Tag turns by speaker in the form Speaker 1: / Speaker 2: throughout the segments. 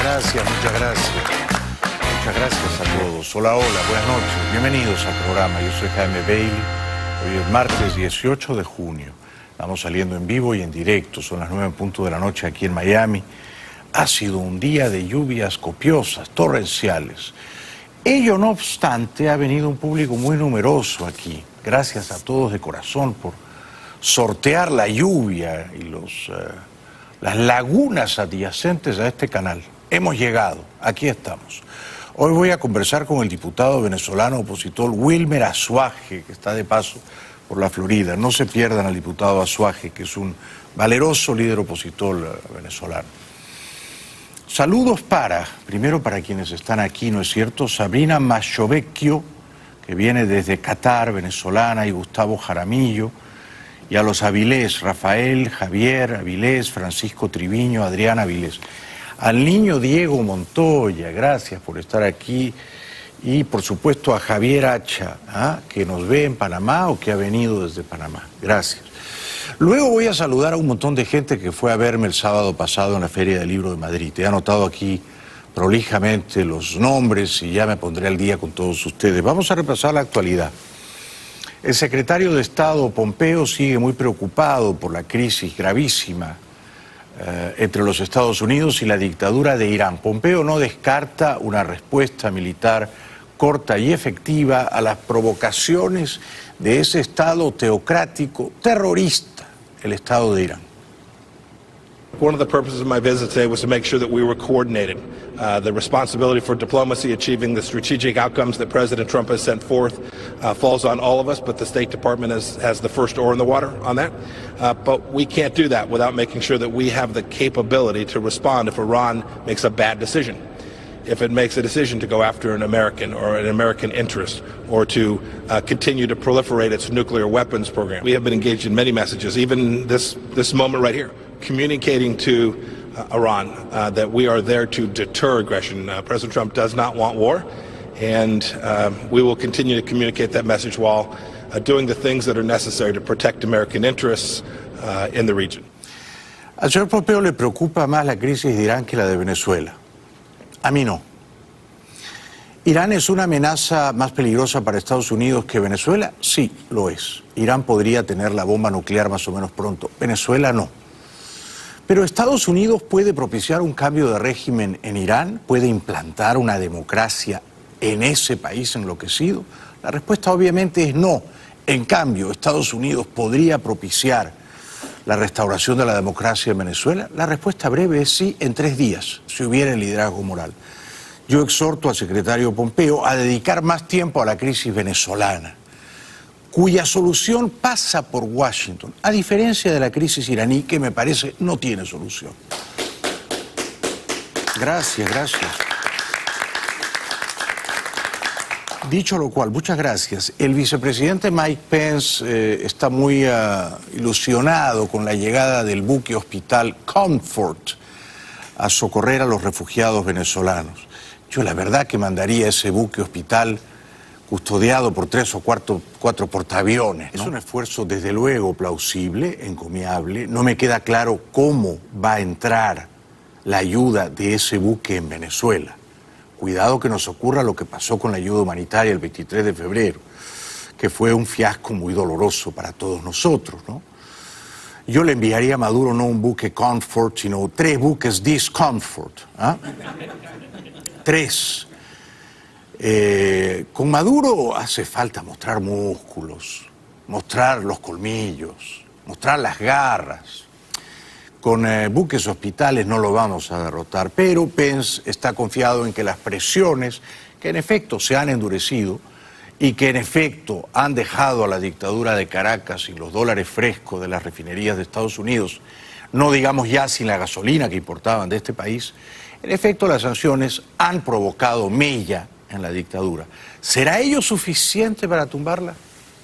Speaker 1: gracias, muchas gracias. Muchas gracias a todos. Hola, hola, buenas noches. Bienvenidos al programa. Yo soy Jaime Bailey. Hoy es martes 18 de junio. Estamos saliendo en vivo y en directo. Son las 9:00 de la noche aquí en Miami. Ha sido un día de lluvias copiosas, torrenciales. Ello, no obstante, ha venido un público muy numeroso aquí. Gracias a todos de corazón por sortear la lluvia y las lagunas adyacentes a este canal. Hemos llegado, aquí estamos. Hoy voy a conversar con el diputado venezolano opositor Wilmer Azuaje, que está de paso por la Florida. No se pierdan al diputado Azuaje, que es un valeroso líder opositor venezolano. Saludos primero para quienes están aquí, ¿no es cierto? Sabrina Machovecchio, que viene desde Qatar, venezolana, y Gustavo Jaramillo, y a los Avilés, Rafael, Javier Avilés, Francisco Triviño, Adrián Avilés. Al niño Diego Montoya, gracias por estar aquí, y por supuesto a Javier Hacha, que nos ve en Panamá o que ha venido desde Panamá. Gracias. Luego voy a saludar a un montón de gente que fue a verme el sábado pasado en la Feria del Libro de Madrid. He anotado aquí prolijamente los nombres y ya me pondré al día con todos ustedes. Vamos a repasar la actualidad. El secretario de Estado Pompeo sigue muy preocupado por la crisis gravísima entre los Estados Unidos y la dictadura de Irán. Pompeo no descarta una respuesta militar corta y efectiva a las provocaciones de ese Estado teocrático terrorista, el Estado de Irán.
Speaker 2: One of the purposes of my visit today was to make sure that we were coordinated. The responsibility for diplomacy, achieving the strategic outcomes that President Trump has sent forth, falls on all of us, but the State Department has the first oar in the water on that. But we can't do that without making sure that we have the capability to respond if Iran makes a bad decision. If it makes a decision to go after an American or an American interest, or to continue to proliferate its nuclear weapons program. We have been engaged in many messages, even this moment right here, communicating to Iran that we are there to deter aggression. President Trump does not want war, and we will continue to communicate that message while doing the things that are necessary to protect American interests in the region.
Speaker 1: Al señor Pompeo le preocupa más la crisis de Irán que la de Venezuela. A mí no. ¿Irán es una amenaza más peligrosa para Estados Unidos que Venezuela? Sí, lo es. Irán podría tener la bomba nuclear más o menos pronto. Venezuela no. Pero Estados Unidos puede propiciar un cambio de régimen en Irán, puede implantar una democracia en ese país enloquecido. La respuesta obviamente es no. En cambio, Estados Unidos podría propiciar la restauración de la democracia en Venezuela. La respuesta breve es sí, en 3 días, si hubiera el liderazgo moral. Yo exhorto al secretario Pompeo a dedicar más tiempo a la crisis venezolana, cuya solución pasa por Washington, a diferencia de la crisis iraní, que me parece no tiene solución. Gracias, gracias. Dicho lo cual, muchas gracias. El vicepresidente Mike Pence está muy ilusionado con la llegada del buque hospital Comfort a socorrer a los refugiados venezolanos. Yo la verdad que mandaría ese buque hospital custodiado por 3 o 4 portaaviones, ¿no? Es un esfuerzo desde luego plausible, encomiable. No me queda claro cómo va a entrar la ayuda de ese buque en Venezuela. Cuidado que nos ocurra lo que pasó con la ayuda humanitaria el 23 de febrero, que fue un fiasco muy doloroso para todos nosotros, ¿no? Yo le enviaría a Maduro no un buque Comfort, sino 3 buques Discomfort. 3. Con Maduro hace falta mostrar músculos, mostrar los colmillos, mostrar las garras. Con buques hospitales no lo vamos a derrotar, pero Pence está confiado en que las presiones, que en efecto se han endurecido y que en efecto han dejado a la dictadura de Caracas sin los dólares frescos de las refinerías de Estados Unidos, no digamos ya sin la gasolina que importaban de este país, en efecto las sanciones han provocado mella en la dictadura. ¿Será ello suficiente para tumbarla?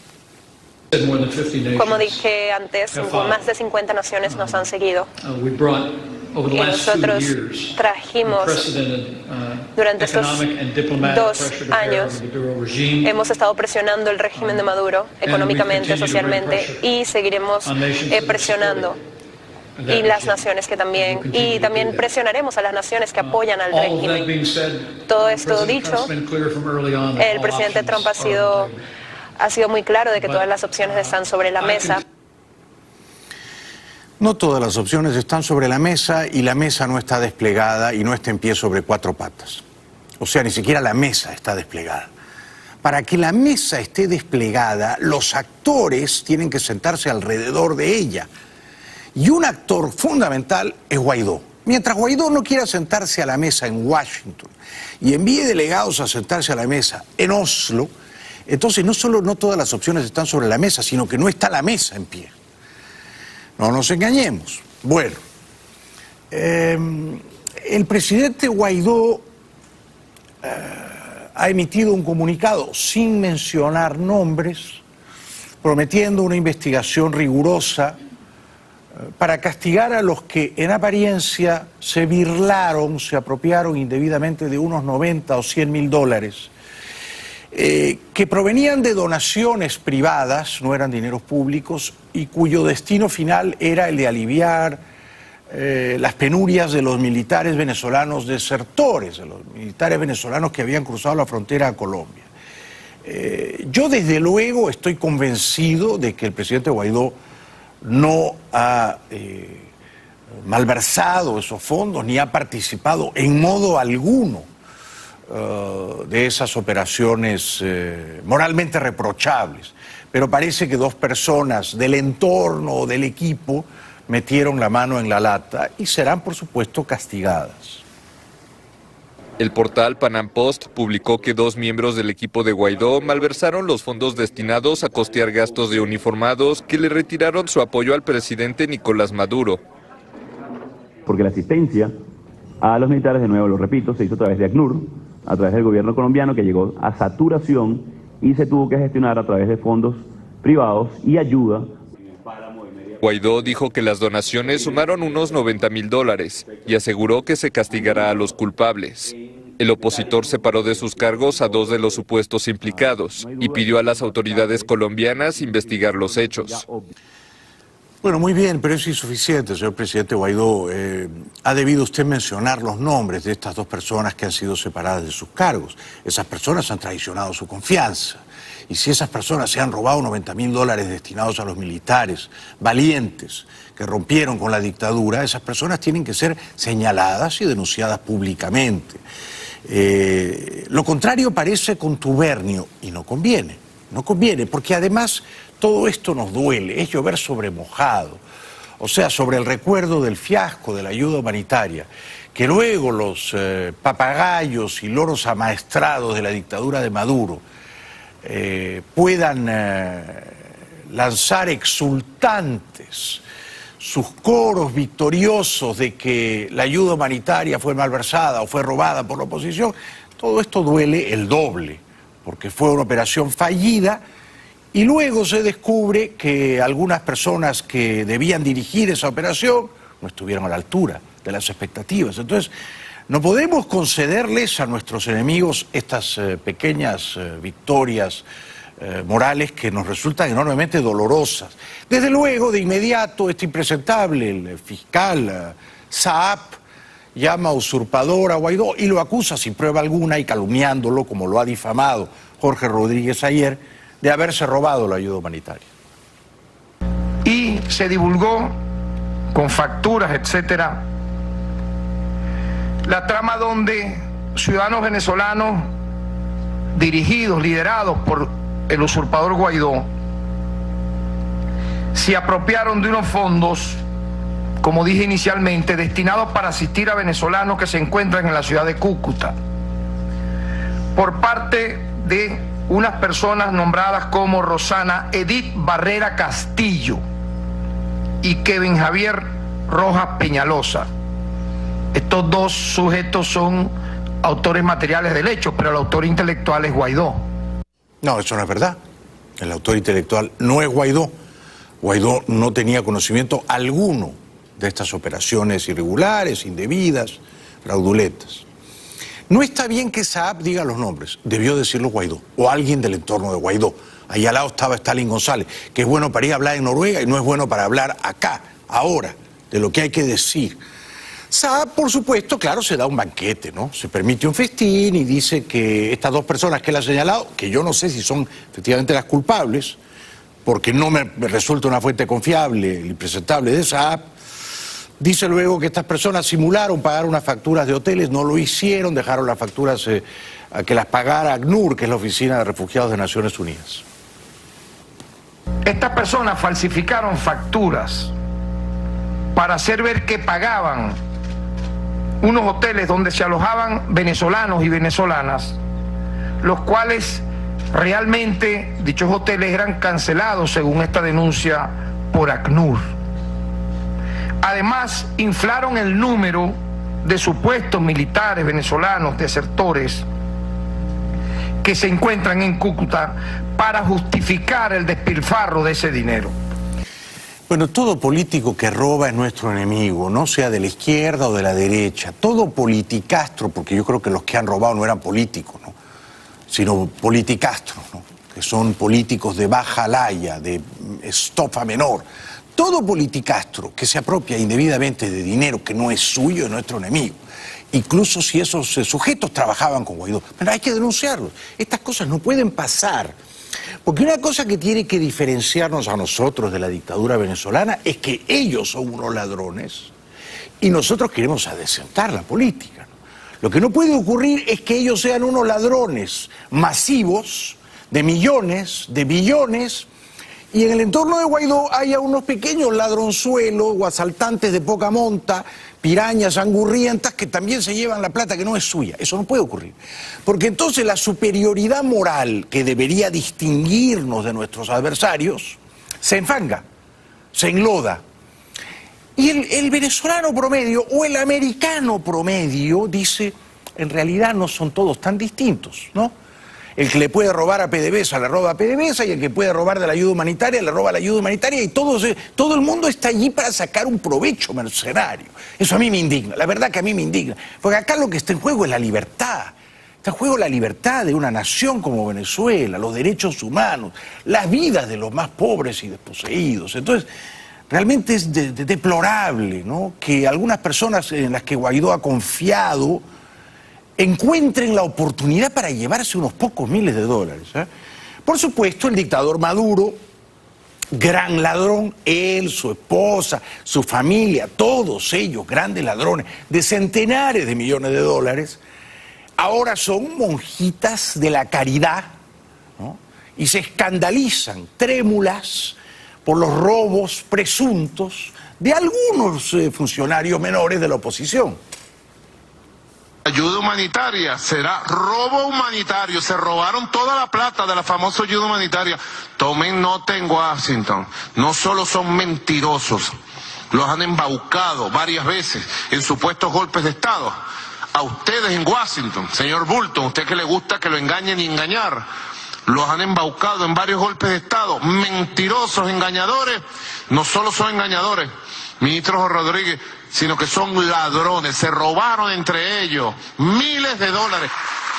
Speaker 3: Como dije antes, más de 50 naciones nos han seguido. Y nosotros trajimos, durante estos 2 años, hemos estado presionando el régimen de Maduro económicamente, socialmente, y seguiremos presionando y las naciones que también, y también presionaremos a las naciones que apoyan al régimen. Todo esto dicho, el presidente Trump ha sido muy claro de que todas las opciones están sobre la mesa.
Speaker 1: No todas las opciones están sobre la mesa y la mesa no está desplegada y no está en pie sobre cuatro patas. O sea, ni siquiera la mesa está desplegada. Para que la mesa esté desplegada, los actores tienen que sentarse alrededor de ella. Y un actor fundamental es Guaidó. Mientras Guaidó no quiera sentarse a la mesa en Washington y envíe delegados a sentarse a la mesa en Oslo, entonces no solo no todas las opciones están sobre la mesa, sino que no está la mesa en pie. No nos engañemos. Bueno, el presidente Guaidó ha emitido un comunicado sin mencionar nombres, prometiendo una investigación rigurosa para castigar a los que en apariencia se birlaron, se apropiaron indebidamente de unos 90 o 100 mil dólares, que provenían de donaciones privadas, no eran dineros públicos, y cuyo destino final era el de aliviar las penurias de los militares venezolanos desertores, de los militares venezolanos que habían cruzado la frontera a Colombia. Yo desde luego estoy convencido de que el presidente Guaidó no ha malversado esos fondos ni ha participado en modo alguno de esas operaciones moralmente reprochables, pero parece que dos personas del entorno o del equipo metieron la mano en la lata y serán, por supuesto, castigadas.
Speaker 4: El portal Panam Post publicó que dos miembros del equipo de Guaidó malversaron los fondos destinados a costear gastos de uniformados que le retiraron su apoyo al presidente Nicolás Maduro.
Speaker 5: Porque la asistencia a los militares, de nuevo lo repito, se hizo a través de ACNUR, a través del gobierno colombiano, que llegó a saturación y se tuvo que gestionar a través de fondos privados y ayuda.
Speaker 4: Guaidó dijo que las donaciones sumaron unos 90.000 dólares y aseguró que se castigará a los culpables. El opositor separó de sus cargos a dos de los supuestos implicados y pidió a las autoridades colombianas investigar los hechos.
Speaker 1: Bueno, muy bien, pero es insuficiente, señor presidente Guaidó. Ha debido usted mencionar los nombres de estas dos personas que han sido separadas de sus cargos. Esas personas han traicionado su confianza. Y si esas personas se han robado 90.000 dólares destinados a los militares valientes que rompieron con la dictadura, esas personas tienen que ser señaladas y denunciadas públicamente. Lo contrario parece contubernio y no conviene, porque además todo esto nos duele, es llover sobre mojado, o sea, sobre el recuerdo del fiasco de la ayuda humanitaria, que luego los papagayos y loros amaestrados de la dictadura de Maduro puedan lanzar exultantes sus coros victoriosos de que la ayuda humanitaria fue malversada o fue robada por la oposición. Todo esto duele el doble, porque fue una operación fallida y luego se descubre que algunas personas que debían dirigir esa operación no estuvieron a la altura de las expectativas. Entonces, no podemos concederles a nuestros enemigos estas pequeñas victorias morales que nos resultan enormemente dolorosas. Desde luego, de inmediato, este impresentable, el fiscal Saab, llama usurpador a Guaidó y lo acusa sin prueba alguna y calumniándolo, como lo ha difamado Jorge Rodríguez ayer, de haberse robado la ayuda humanitaria.
Speaker 6: Y se divulgó con facturas, etcétera, la trama donde ciudadanos venezolanos dirigidos, liderados por el usurpador Guaidó, se apropiaron de unos fondos, como dije inicialmente, destinados para asistir a venezolanos que se encuentran en la ciudad de Cúcuta, por parte de unas personas nombradas como Rosana Edith Barrera Castillo y Kevin Javier Rojas Peñalosa. Estos dos sujetos son autores materiales del hecho, pero el autor intelectual es Guaidó.
Speaker 1: No, eso no es verdad. El autor intelectual no es Guaidó. Guaidó no tenía conocimiento alguno de estas operaciones irregulares, indebidas, fraudulentas. No está bien que Saab diga los nombres, debió decirlo Guaidó, o alguien del entorno de Guaidó. Ahí al lado estaba Stalin González, que es bueno para ir a hablar en Noruega y no es bueno para hablar acá, ahora, de lo que hay que decir. Saab, por supuesto, claro, se da un banquete, ¿no? Se permite un festín y dice que estas dos personas que él ha señalado, que yo no sé si son efectivamente las culpables, porque no me resulta una fuente confiable y presentable de Saab, dice luego que estas personas simularon pagar unas facturas de hoteles, no lo hicieron, dejaron las facturas a que las pagara ACNUR, que es la Oficina de Refugiados de Naciones Unidas.
Speaker 6: Estas personas falsificaron facturas para hacer ver que pagaban unos hoteles donde se alojaban venezolanos y venezolanas, los cuales realmente dichos hoteles eran cancelados según esta denuncia por ACNUR. Además, inflaron el número de supuestos militares venezolanos desertores que se encuentran en Cúcuta para justificar el despilfarro de ese dinero.
Speaker 1: Bueno, todo político que roba es nuestro enemigo, no sea de la izquierda o de la derecha. Todo politicastro, porque yo creo que los que han robado no eran políticos, ¿no? Sino politicastros, ¿no? Que son políticos de baja laya, de estofa menor. Todo politicastro que se apropia indebidamente de dinero que no es suyo es nuestro enemigo. Incluso si esos sujetos trabajaban con Guaidó. Pero hay que denunciarlos. Estas cosas no pueden pasar. Porque una cosa que tiene que diferenciarnos a nosotros de la dictadura venezolana es que ellos son unos ladrones y nosotros queremos adecentar la política, ¿no? Lo que no puede ocurrir es que ellos sean unos ladrones masivos de millones, de billones, y en el entorno de Guaidó haya unos pequeños ladronzuelos o asaltantes de poca monta, pirañas angurrientas que también se llevan la plata que no es suya. Eso no puede ocurrir. Porque entonces la superioridad moral que debería distinguirnos de nuestros adversarios se enfanga, se enloda. Y el venezolano promedio o el americano promedio dice, en realidad no son todos tan distintos, ¿no? El que le puede robar a PDVSA le roba a PDVSA y el que puede robar de la ayuda humanitaria le roba la ayuda humanitaria y todo el mundo está allí para sacar un provecho mercenario. Eso a mí me indigna, la verdad que a mí me indigna. Porque acá lo que está en juego es la libertad. Está en juego la libertad de una nación como Venezuela, los derechos humanos, las vidas de los más pobres y desposeídos. Entonces, realmente es deplorable, ¿no?, que algunas personas en las que Guaidó ha confiado encuentren la oportunidad para llevarse unos pocos miles de dólares, ¿eh? Por supuesto, el dictador Maduro, gran ladrón, él, su esposa, su familia, todos ellos, grandes ladrones, de centenares de millones de dólares, ahora son monjitas de la caridad, ¿no?, y se escandalizan, trémulas, por los robos presuntos de algunos funcionarios menores de la oposición.
Speaker 7: Ayuda humanitaria, será robo humanitario, se robaron toda la plata de la famosa ayuda humanitaria. Tomen nota en Washington, no solo son mentirosos, los han embaucado varias veces en supuestos golpes de Estado. A ustedes en Washington, señor Bolton, usted que le gusta que lo engañen y engañar, los han embaucado en varios golpes de Estado, mentirosos, engañadores, no solo son engañadores, ministro Rodríguez, sino que son ladrones, se robaron entre ellos miles de dólares.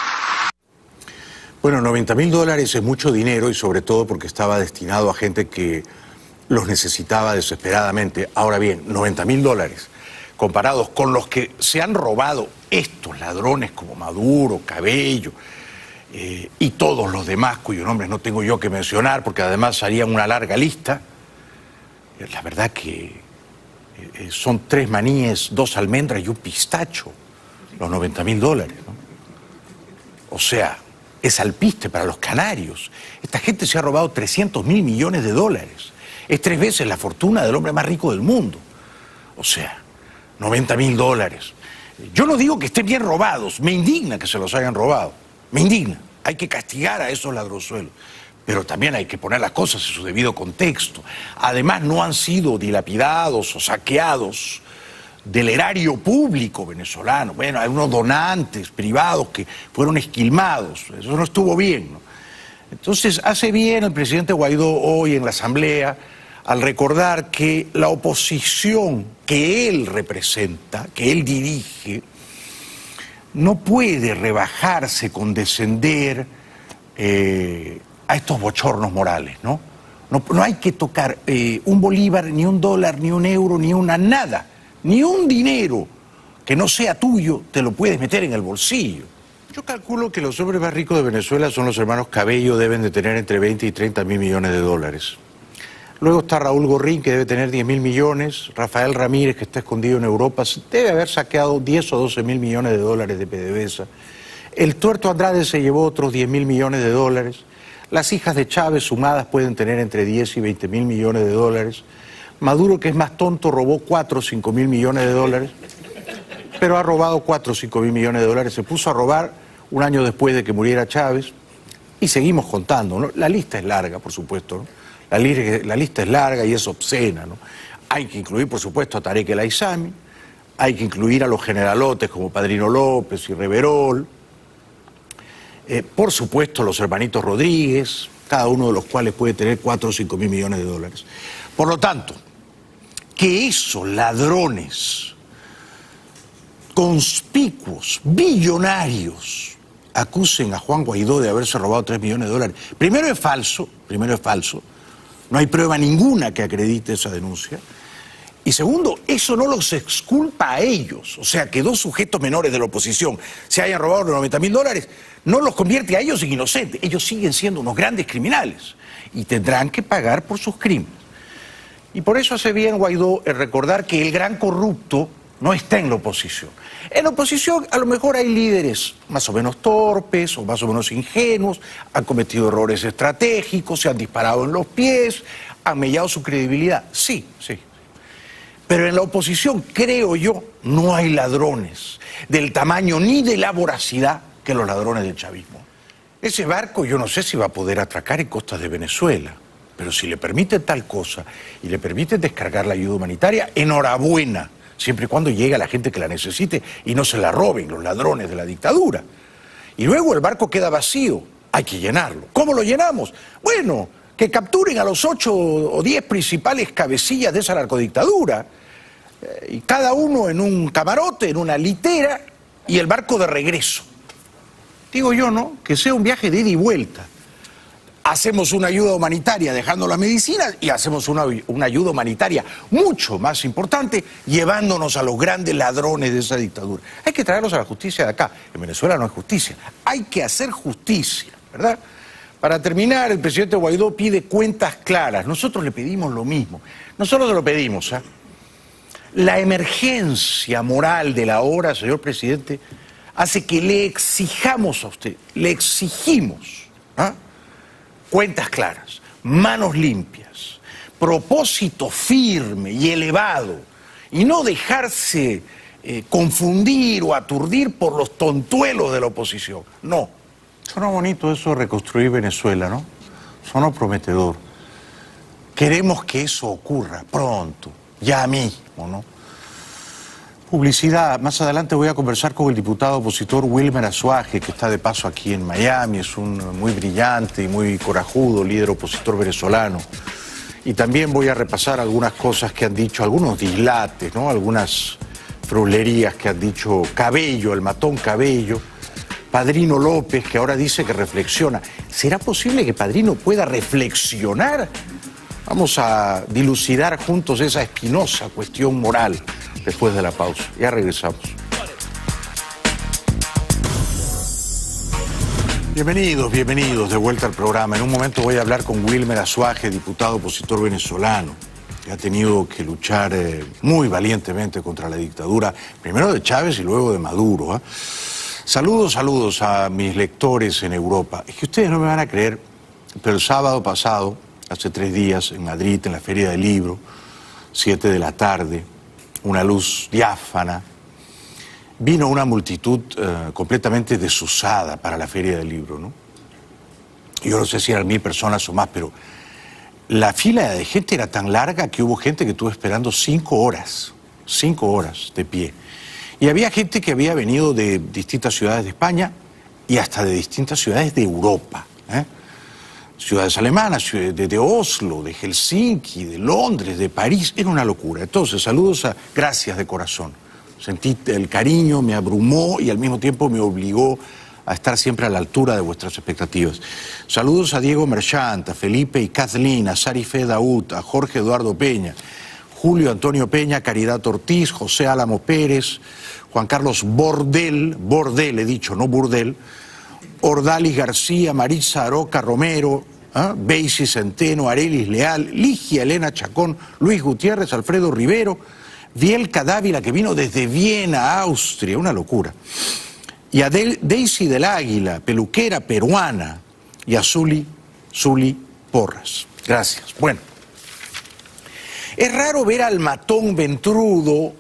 Speaker 1: Bueno, 90.000 dólares es mucho dinero y sobre todo porque estaba destinado a gente que los necesitaba desesperadamente. Ahora bien, 90.000 dólares comparados con los que se han robado estos ladrones como Maduro, Cabello y todos los demás cuyos nombres no tengo yo que mencionar porque además harían una larga lista, la verdad que son 3 maníes, 2 almendras y un pistacho, los 90.000 dólares, ¿no? O sea, es alpiste para los canarios. Esta gente se ha robado 300.000 millones de dólares. Es 3 veces la fortuna del hombre más rico del mundo. O sea, 90.000 dólares. Yo no digo que estén bien robados, me indigna que se los hayan robado, me indigna. Hay que castigar a esos ladronzuelos. Pero también hay que poner las cosas en su debido contexto. Además, no han sido dilapidados o saqueados del erario público venezolano. Bueno, hay unos donantes privados que fueron esquilmados. Eso no estuvo bien, ¿no? Entonces, hace bien el presidente Guaidó hoy en la Asamblea al recordar que la oposición que él representa, que él dirige, no puede rebajarse, condescender a estos bochornos morales, ¿no? No hay que tocar un bolívar, ni un dólar, ni un euro, ni una nada. Ni un dinero que no sea tuyo te lo puedes meter en el bolsillo. Yo calculo que los hombres más ricos de Venezuela son los hermanos Cabello, deben de tener entre 20 y 30 mil millones de dólares. Luego está Raúl Gorrín, que debe tener 10 mil millones. Rafael Ramírez, que está escondido en Europa, debe haber saqueado 10 o 12 mil millones de dólares de PDVSA. El Tuerto Andrade se llevó otros 10 mil millones de dólares. Las hijas de Chávez sumadas pueden tener entre 10 y 20 mil millones de dólares. Maduro, que es más tonto, robó 4 o 5 mil millones de dólares. Pero ha robado 4 o 5 mil millones de dólares. Se puso a robar un año después de que muriera Chávez. Y seguimos contando, ¿no? La lista es larga, por supuesto, ¿no? La lista es larga y es obscena, ¿no? Hay que incluir, por supuesto, a Tarek El Aissami. Hay que incluir a los generalotes como Padrino López y Reverol. Por supuesto, los hermanitos Rodríguez, cada uno de los cuales puede tener 4 o 5 mil millones de dólares. Por lo tanto, que esos ladrones conspicuos, billonarios, acusen a Juan Guaidó de haberse robado 3 millones de dólares. Primero es falso, no hay prueba ninguna que acredite esa denuncia. Y segundo, eso no los exculpa a ellos. O sea, que dos sujetos menores de la oposición se hayan robado los 90 mil dólares, no los convierte a ellos en inocentes. Ellos siguen siendo unos grandes criminales y tendrán que pagar por sus crímenes. Y por eso hace bien Guaidó en recordar que el gran corrupto no está en la oposición. En la oposición a lo mejor hay líderes más o menos torpes o más o menos ingenuos, han cometido errores estratégicos, se han disparado en los pies, han mellado su credibilidad. Sí. Pero en la oposición, creo yo, no hay ladrones del tamaño ni de la voracidad que los ladrones del chavismo. Ese barco yo no sé si va a poder atracar en costas de Venezuela, pero si le permiten tal cosa y le permiten descargar la ayuda humanitaria, enhorabuena, siempre y cuando llegue a la gente que la necesite y no se la roben los ladrones de la dictadura. Y luego el barco queda vacío, hay que llenarlo. ¿Cómo lo llenamos? Bueno, que capturen a los 8 o 10 principales cabecillas de esa narcodictadura, y cada uno en un camarote, en una litera, y el barco de regreso. Digo yo, ¿no? Que sea un viaje de ida y vuelta. Hacemos una ayuda humanitaria dejando las medicinas y hacemos una ayuda humanitaria mucho más importante llevándonos a los grandes ladrones de esa dictadura. Hay que traerlos a la justicia de acá. En Venezuela no hay justicia. Hay que hacer justicia, ¿verdad? Para terminar, el presidente Guaidó pide cuentas claras. Nosotros le pedimos lo mismo. Nosotros se lo pedimos, ¿eh? La emergencia moral de la hora, señor presidente, hace que le exijamos a usted, le exigimos, ¿ah? Cuentas claras, manos limpias, propósito firme y elevado, y no dejarse confundir o aturdir por los tontuelos de la oposición. No. Suena bonito eso de reconstruir Venezuela, ¿no? Suena prometedor. Queremos que eso ocurra pronto, ya mismo, ¿no? Publicidad. Más adelante voy a conversar con el diputado opositor Wilmer Azuaje, que está de paso aquí en Miami. Es un muy brillante y muy corajudo líder opositor venezolano. Y también voy a repasar algunas cosas que han dicho, algunos dislates, ¿no? Algunas frulerías que han dicho Cabello, el matón Cabello. Padrino López, que ahora dice que reflexiona. ¿Será posible que Padrino pueda reflexionar? Vamos a dilucidar juntos esa espinosa cuestión moral después de la pausa. Ya regresamos. Bienvenidos de vuelta al programa. En un momento voy a hablar con Wilmer Azuaje, diputado opositor venezolano, que ha tenido que luchar muy valientemente contra la dictadura, primero de Chávez y luego de Maduro, ¿eh? Saludos a mis lectores en Europa. Es que ustedes no me van a creer, pero el sábado pasado, hace 3 días, en Madrid, en la Feria del Libro, 7 de la tarde, una luz diáfana, vino una multitud completamente desusada para la Feria del Libro, ¿no? Yo no sé si eran 1000 personas o más, pero la fila de gente era tan larga que hubo gente que estuvo esperando 5 horas de pie. Y había gente que había venido de distintas ciudades de España y hasta de distintas ciudades de Europa, ¿eh? Ciudades alemanas, de Oslo, de Helsinki, de Londres, de París. Era una locura. Entonces, gracias de corazón. Sentí el cariño, me abrumó y al mismo tiempo me obligó a estar siempre a la altura de vuestras expectativas. Saludos a Diego Merchant, a Felipe y Kathleen, a Sarife Daud, a Jorge Eduardo Peña, Julio Antonio Peña, Caridad Ortiz, José Álamo Pérez, Juan Carlos Bordel, he dicho, no Burdel, Ordalis García, Maritza Aroca Romero, Beisy Centeno, Arelis Leal, Ligia Elena Chacón, Luis Gutiérrez, Alfredo Rivero, Vielka Dávila, que vino desde Viena, Austria, una locura, y a Daisy del Águila, peluquera peruana, y a Zuli Porras. Gracias. Bueno, es raro ver al matón ventrudo,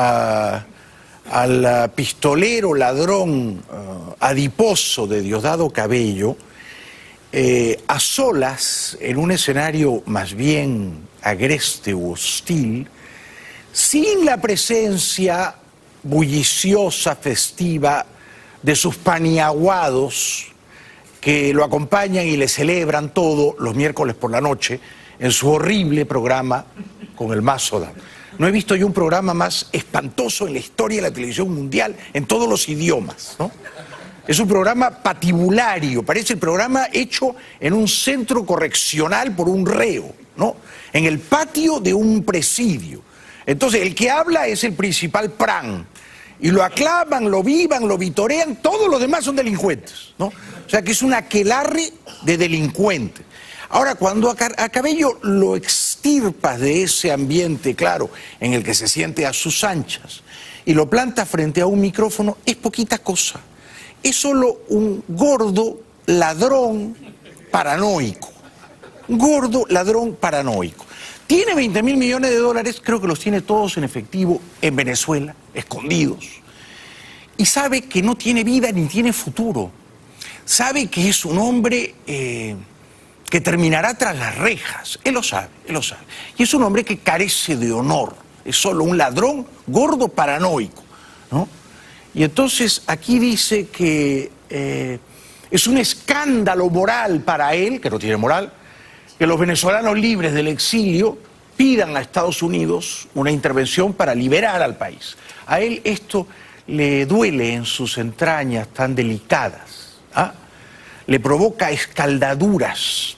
Speaker 1: al pistolero ladrón adiposo de Diosdado Cabello a solas en un escenario más bien agreste u hostil, sin la presencia bulliciosa, festiva de sus paniaguados que lo acompañan y le celebran todo los miércoles por la noche en su horrible programa con el Mazo Dam. No he visto yo un programa más espantoso en la historia de la televisión mundial en todos los idiomas, ¿no? Es un programa patibulario, parece el programa hecho en un centro correccional por un reo, ¿no? En el patio de un presidio. Entonces, el que habla es el principal Pran, y lo aclaman, lo vivan, lo vitorean, todos los demás son delincuentes, ¿no? O sea que es un aquelarre de delincuentes. Ahora, cuando a Cabello lo extirpas de ese ambiente, claro, en el que se siente a sus anchas, y lo plantas frente a un micrófono, es poquita cosa. Es solo un gordo ladrón paranoico. Un gordo ladrón paranoico. Tiene 20.000 millones de dólares, creo que los tiene todos en efectivo en Venezuela, escondidos. Y sabe que no tiene vida ni tiene futuro. Sabe que es un hombre que terminará tras las rejas. Él lo sabe, él lo sabe. Y es un hombre que carece de honor. Es solo un ladrón gordo paranoico, ¿no? Y entonces aquí dice que es un escándalo moral para él, que no tiene moral, que los venezolanos libres del exilio pidan a Estados Unidos una intervención para liberar al país. A él esto le duele en sus entrañas tan delicadas, ¿ah? Le provoca escaldaduras,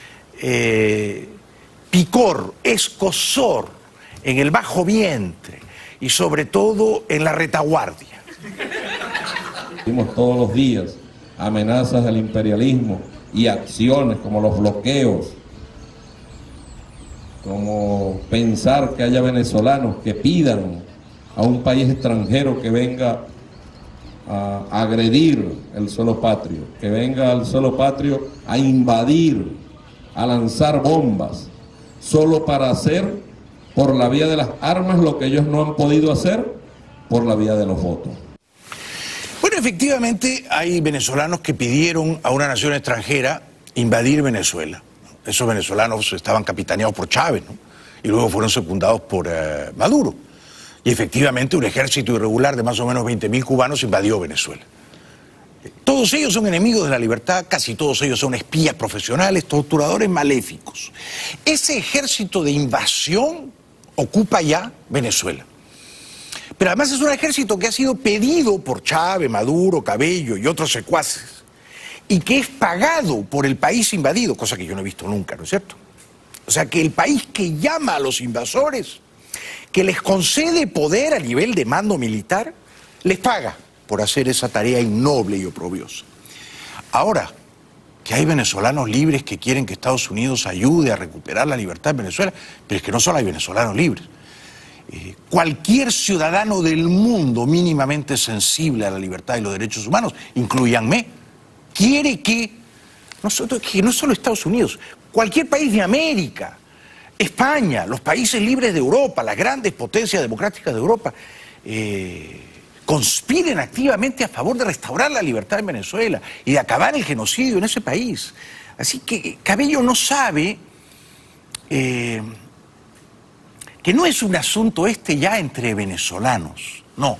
Speaker 1: picor, escozor en el bajo vientre y sobre todo en la retaguardia.
Speaker 8: Vimos todos los días amenazas al imperialismo y acciones como los bloqueos, como pensar que haya venezolanos que pidan a un país extranjero que venga a agredir el suelo patrio, que venga al suelo patrio a invadir, a lanzar bombas, solo para hacer por la vía de las armas lo que ellos no han podido hacer por la vía de los votos.
Speaker 1: Bueno, efectivamente hay venezolanos que pidieron a una nación extranjera invadir Venezuela. Esos venezolanos estaban capitaneados por Chávez, ¿no? Y luego fueron secundados por Maduro. Y efectivamente un ejército irregular de más o menos 20.000 cubanos invadió Venezuela. Todos ellos son enemigos de la libertad, casi todos ellos son espías profesionales, torturadores maléficos. Ese ejército de invasión ocupa ya Venezuela. Pero además es un ejército que ha sido pedido por Chávez, Maduro, Cabello y otros secuaces, y que es pagado por el país invadido, cosa que yo no he visto nunca, ¿no es cierto? O sea, que el país que llama a los invasores, que les concede poder a nivel de mando militar, les paga por hacer esa tarea innoble y oprobiosa. Ahora, que hay venezolanos libres que quieren que Estados Unidos ayude a recuperar la libertad en Venezuela, pero es que no solo hay venezolanos libres. Cualquier ciudadano del mundo mínimamente sensible a la libertad y los derechos humanos, incluyanme, quiere que no solo Estados Unidos, cualquier país de América, España, los países libres de Europa, las grandes potencias democráticas de Europa, conspiren activamente a favor de restaurar la libertad en Venezuela y de acabar el genocidio en ese país. Así que Cabello no sabe que no es un asunto ya entre venezolanos, no.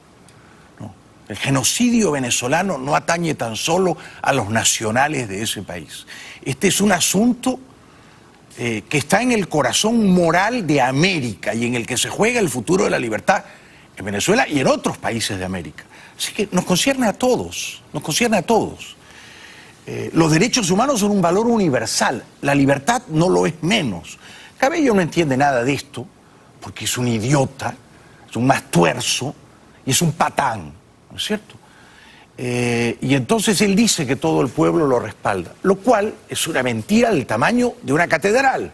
Speaker 1: El genocidio venezolano no atañe tan solo a los nacionales de ese país. Este es un asunto que está en el corazón moral de América y en el que se juega el futuro de la libertad en Venezuela y en otros países de América. Así que nos concierne a todos, nos concierne a todos. Los derechos humanos son un valor universal, la libertad no lo es menos. Cabello no entiende nada de esto, porque es un idiota, es un mastuerzo y es un patán, ¿no es cierto? Y entonces él dice que todo el pueblo lo respalda, lo cual es una mentira del tamaño de una catedral.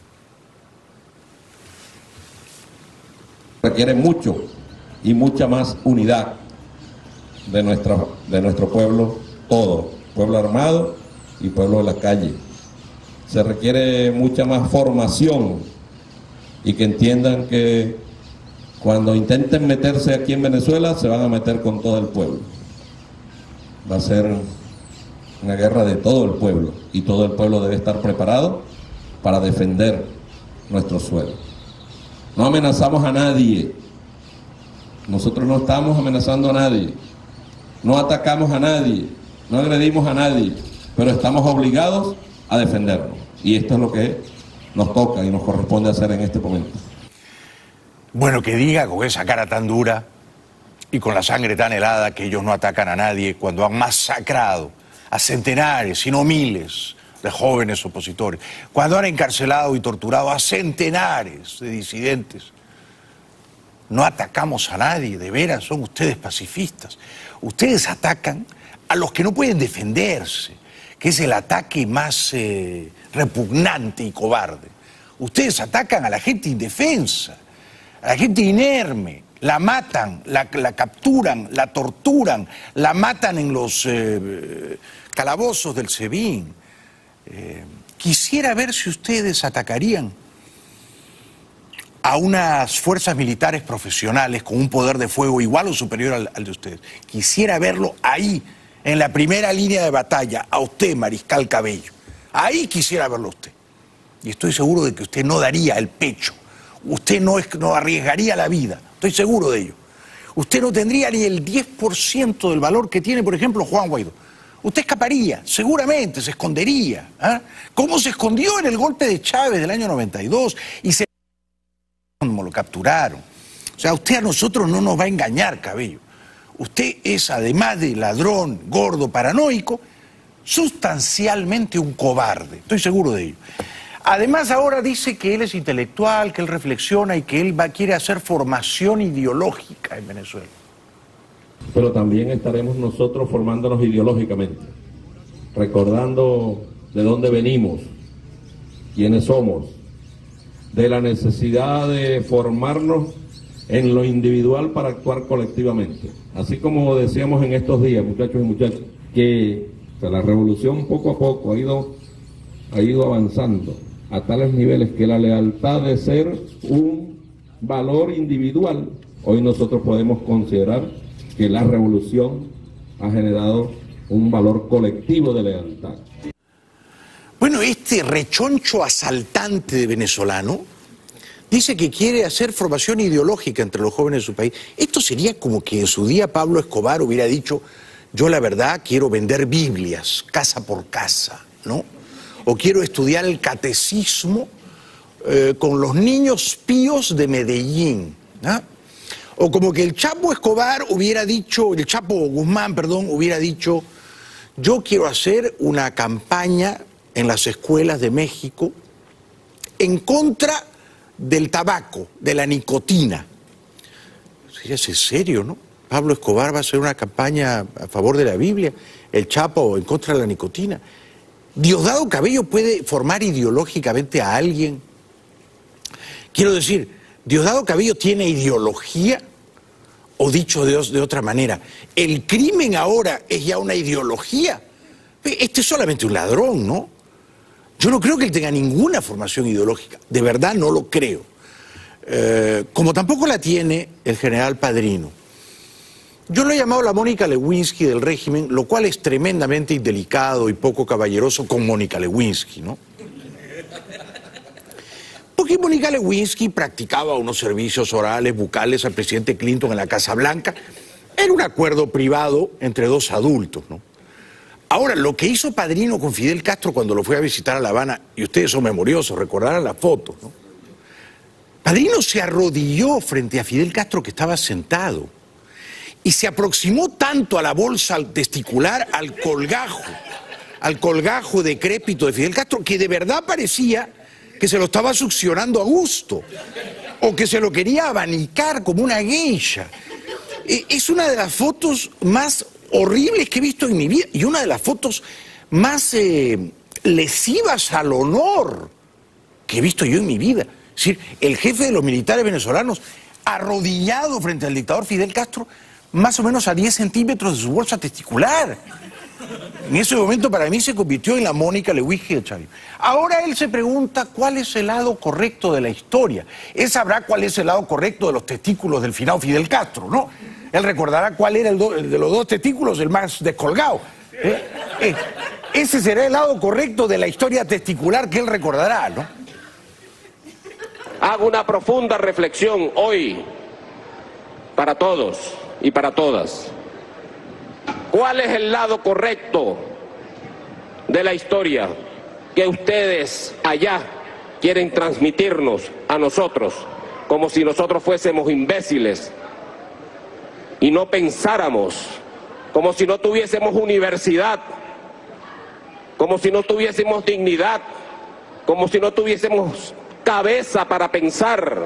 Speaker 8: Requiere mucho y mucha más unidad de nuestro pueblo, todo, pueblo armado y pueblo de la calle. Se requiere mucha más formación y que entiendan que cuando intenten meterse aquí en Venezuela se van a meter con todo el pueblo. Va a ser una guerra de todo el pueblo y todo el pueblo debe estar preparado para defender nuestro suelo. No amenazamos a nadie, nosotros no estamos amenazando a nadie, no atacamos a nadie, no agredimos a nadie, pero estamos obligados a defendernos y esto es lo que nos toca y nos corresponde hacer en este momento.
Speaker 1: Bueno, que diga con esa cara tan dura y con la sangre tan helada que ellos no atacan a nadie cuando han masacrado a centenares, si no miles, de jóvenes opositores, cuando han encarcelado y torturado a centenares de disidentes. No atacamos a nadie, de veras, son ustedes pacifistas. Ustedes atacan a los que no pueden defenderse, que es el ataque más repugnante y cobarde. Ustedes atacan a la gente indefensa, a la gente inerme, la matan, la capturan, la torturan, la matan en los calabozos del SEBIN. Quisiera ver si ustedes atacarían a unas fuerzas militares profesionales con un poder de fuego igual o superior al de ustedes. Quisiera verlo ahí, en la primera línea de batalla, a usted, Mariscal Cabello. Ahí quisiera verlo a usted. Y estoy seguro de que usted no daría el pecho. Usted no arriesgaría la vida. Estoy seguro de ello. Usted no tendría ni el 10% del valor que tiene, por ejemplo, Juan Guaidó. Usted escaparía, seguramente, se escondería. ¿Eh? ¿Cómo se escondió en el golpe de Chávez del año 92? Y se... como lo capturaron. O sea, usted a nosotros no nos va a engañar, Cabello. Usted es, además de ladrón, gordo, paranoico, sustancialmente un cobarde. Estoy seguro de ello. Además, ahora dice que él es intelectual, que él reflexiona y que él quiere hacer formación ideológica en Venezuela.
Speaker 8: Pero también estaremos nosotros formándonos ideológicamente, recordando de dónde venimos, quiénes somos, de la necesidad de formarnos en lo individual para actuar colectivamente. Así como decíamos en estos días, muchachos y muchachas, que la revolución poco a poco ha ido avanzando a tales niveles que la lealtad de ser un valor individual, hoy nosotros podemos considerar que la revolución ha generado un valor colectivo de lealtad.
Speaker 1: Bueno, este rechoncho asaltante de venezolano dice que quiere hacer formación ideológica entre los jóvenes de su país. Esto sería como que en su día Pablo Escobar hubiera dicho: yo la verdad quiero vender Biblias, casa por casa, ¿no? O quiero estudiar el catecismo con los niños píos de Medellín, ¿no? O como que el Chapo Escobar hubiera dicho, el Chapo Guzmán, perdón, hubiera dicho: yo quiero hacer una campaña en las escuelas de México en contra del tabaco, de la nicotina. Sería serio, ¿no? Pablo Escobar va a hacer una campaña a favor de la Biblia, el Chapo en contra de la nicotina. Diosdado Cabello puede formar ideológicamente a alguien. Quiero decir, ¿Diosdado Cabello tiene ideología? O dicho de otra manera, ¿el crimen ahora es ya una ideología? Este es solamente un ladrón, ¿no? Yo no creo que él tenga ninguna formación ideológica, de verdad no lo creo. Como tampoco la tiene el general Padrino. Yo lo he llamado la Mónica Lewinsky del régimen, lo cual es tremendamente indelicado y poco caballeroso con Mónica Lewinsky, ¿no? Porque Mónica Lewinsky practicaba unos servicios orales bucales al presidente Clinton en la Casa Blanca. Era un acuerdo privado entre dos adultos, ¿no? Ahora, lo que hizo Padrino con Fidel Castro cuando lo fue a visitar a La Habana, y ustedes son memoriosos, recordarán las fotos, ¿no? Padrino se arrodilló frente a Fidel Castro, que estaba sentado,
Speaker 9: y se aproximó tanto a la bolsa testicular, al colgajo decrépito de Fidel Castro, que de verdad parecía que se lo estaba succionando a gusto, o que se lo quería abanicar como una geisha. Es una de las fotos más horribles que he visto en mi vida, y una de las fotos más lesivas al honor que he visto yo en mi vida. Es decir, el jefe de los militares venezolanos arrodillado frente al dictador Fidel Castro, más o menos a 10 centímetros de su bolsa testicular. En ese momento para mí se convirtió en la Mónica Lewinsky de Chávez. Ahora él se pregunta cuál es el lado correcto de la historia. Él sabrá cuál es el lado correcto de los testículos del finado Fidel Castro, ¿no? Él recordará cuál era el de los dos testículos el más descolgado. Ese será el lado correcto de la historia testicular que él recordará, ¿no?
Speaker 10: Hago una profunda reflexión hoy para todos y para todas. ¿Cuál es el lado correcto de la historia que ustedes allá quieren transmitirnos a nosotros, como si nosotros fuésemos imbéciles y no pensáramos, como si no tuviésemos universidad, como si no tuviésemos dignidad, como si no tuviésemos cabeza para pensar,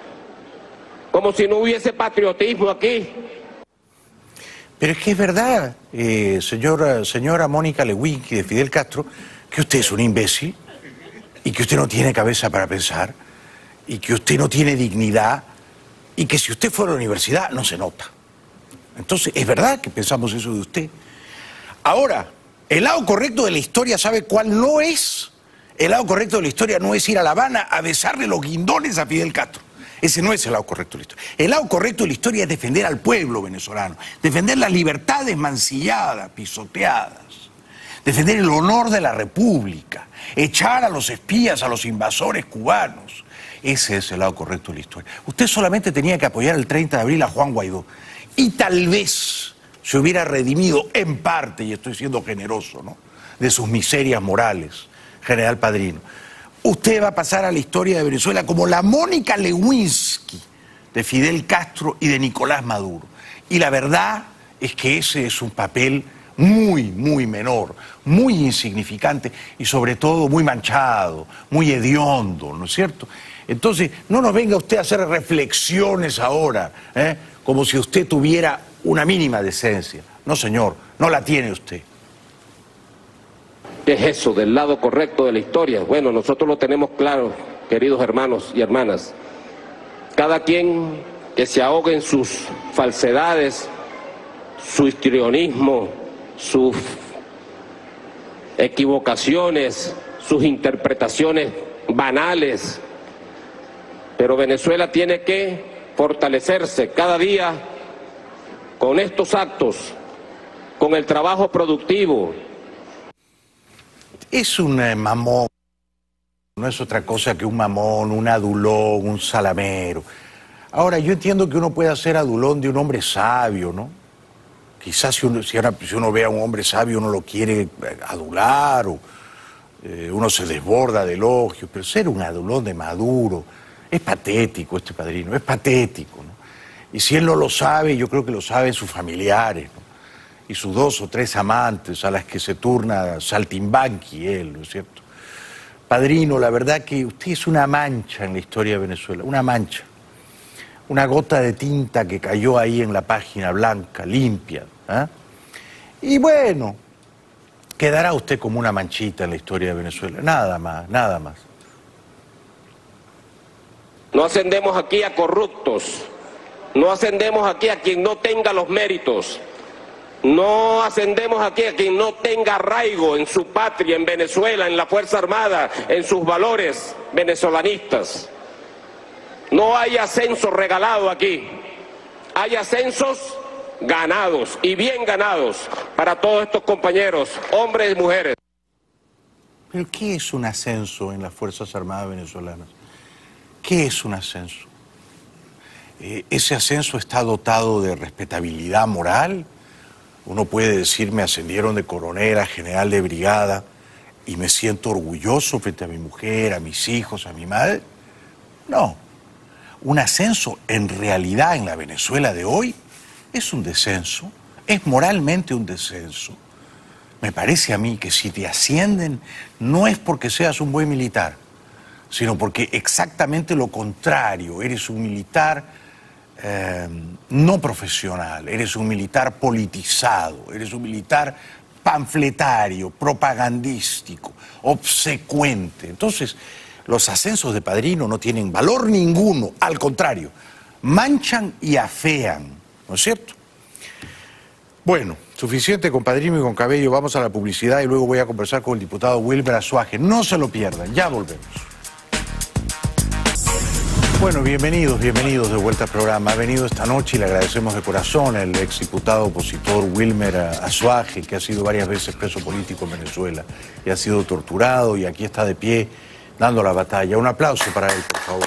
Speaker 10: como si no hubiese patriotismo aquí?
Speaker 1: Pero es que es verdad, señora Mónica Lewinsky de Fidel Castro, que usted es un imbécil y que usted no tiene cabeza para pensar y que usted no tiene dignidad y que si usted fuera a la universidad no se nota. Entonces, es verdad que pensamos eso de usted. Ahora, el lado correcto de la historia, ¿sabe cuál no es? El lado correcto de la historia no es ir a La Habana a besarle los guindones a Fidel Castro. Ese no es el lado correcto de la historia. El lado correcto de la historia es defender al pueblo venezolano, defender las libertades mancilladas, pisoteadas, defender el honor de la República, echar a los espías, a los invasores cubanos. Ese es el lado correcto de la historia. Usted solamente tenía que apoyar el 30 de abril a Juan Guaidó y tal vez se hubiera redimido en parte, y estoy siendo generoso, ¿no?, de sus miserias morales, general Padrino. Usted va a pasar a la historia de Venezuela como la Mónica Lewinsky de Fidel Castro y de Nicolás Maduro. Y la verdad es que ese es un papel muy, muy menor, muy insignificante y sobre todo muy manchado, muy hediondo, ¿no es cierto? Entonces, no nos venga usted a hacer reflexiones ahora, como si usted tuviera una mínima decencia. No, señor, no la tiene usted.
Speaker 10: ¿Qué es eso del lado correcto de la historia? Bueno, nosotros lo tenemos claro, queridos hermanos y hermanas. Cada quien que se ahogue en sus falsedades, su histrionismo, sus equivocaciones, sus interpretaciones banales. Pero Venezuela tiene que fortalecerse cada día con estos actos, con el trabajo productivo.
Speaker 1: Es un mamón, no es otra cosa que un mamón, un adulón, un salamero. Ahora, yo entiendo que uno pueda ser adulón de un hombre sabio, ¿no? Quizás si uno ve a un hombre sabio, uno lo quiere adular o uno se desborda de elogios, pero ser un adulón de Maduro es patético, Padrino, es patético, ¿no? Y si él no lo sabe, yo creo que lo saben sus familiares, ¿no? Y sus 2 o 3 amantes a las que se turna saltimbanqui él, ¿no es cierto? Padrino, la verdad que usted es una mancha en la historia de Venezuela, una mancha. Una gota de tinta que cayó ahí en la página blanca, limpia. Y bueno, quedará usted como una manchita en la historia de Venezuela, nada más, nada más.
Speaker 10: No ascendemos aquí a corruptos, no ascendemos aquí a quien no tenga los méritos. No ascendemos aquí a quien no tenga arraigo en su patria, en Venezuela, en la Fuerza Armada, en sus valores venezolanistas. No hay ascenso regalado aquí, hay ascensos ganados y bien ganados para todos estos compañeros, hombres y mujeres.
Speaker 1: ¿Pero qué es un ascenso en las Fuerzas Armadas venezolanas? ¿Qué es un ascenso? ¿Ese ascenso está dotado de respetabilidad moral? Uno puede decir, me ascendieron de coronel a general de brigada y me siento orgulloso frente a mi mujer, a mis hijos, a mi madre. No. Un ascenso en realidad en la Venezuela de hoy es un descenso, es moralmente un descenso. Me parece a mí que si te ascienden no es porque seas un buen militar, sino porque exactamente lo contrario, eres un militar no profesional, eres un militar politizado, eres un militar panfletario, propagandístico, obsecuente. Entonces, los ascensos de padrino no tienen valor ninguno, al contrario, manchan y afean, ¿no es cierto? Bueno, suficiente con Padrino y con Cabello, vamos a la publicidad y luego voy a conversar con el diputado Wilmer Azuaje. No se lo pierdan, ya volvemos. Bueno, bienvenidos de vuelta al programa. Ha venido esta noche y le agradecemos de corazón al exdiputado opositor Wilmer Azuaje, que ha sido varias veces preso político en Venezuela y ha sido torturado y aquí está de pie dando la batalla. Un aplauso para él, por favor.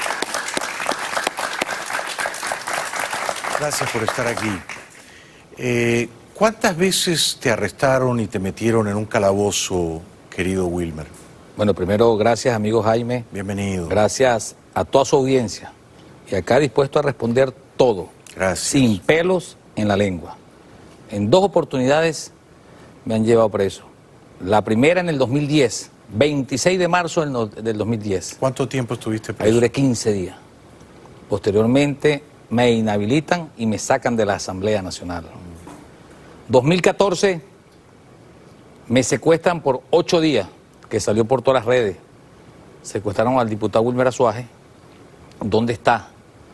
Speaker 1: Gracias por estar aquí. ¿Cuántas veces te arrestaron y te metieron en un calabozo, querido Wilmer?
Speaker 11: Bueno, primero, gracias, amigo Jaime.
Speaker 1: Bienvenido.
Speaker 11: Gracias a toda su audiencia. Y acá dispuesto a responder todo.
Speaker 1: Gracias.
Speaker 11: Sin pelos en la lengua. En 2 oportunidades me han llevado preso. La primera en el 2010, 26 de marzo del 2010.
Speaker 1: ¿Cuánto tiempo estuviste preso?
Speaker 11: Ahí duré 15 días. Posteriormente me inhabilitan y me sacan de la Asamblea Nacional. 2014 me secuestran por 8 días, que salió por todas las redes. Secuestraron al diputado Wilmer Azuaje. ¿Dónde está?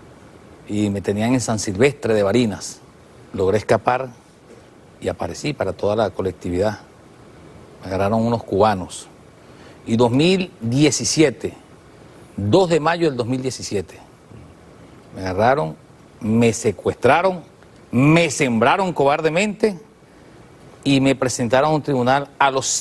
Speaker 11: Y me tenían en San Silvestre de Barinas. Logré escapar y aparecí para toda la colectividad. Me agarraron unos cubanos. Y 2017, 2 de mayo del 2017, me agarraron, me secuestraron, me sembraron cobardemente y me presentaron a un tribunal a los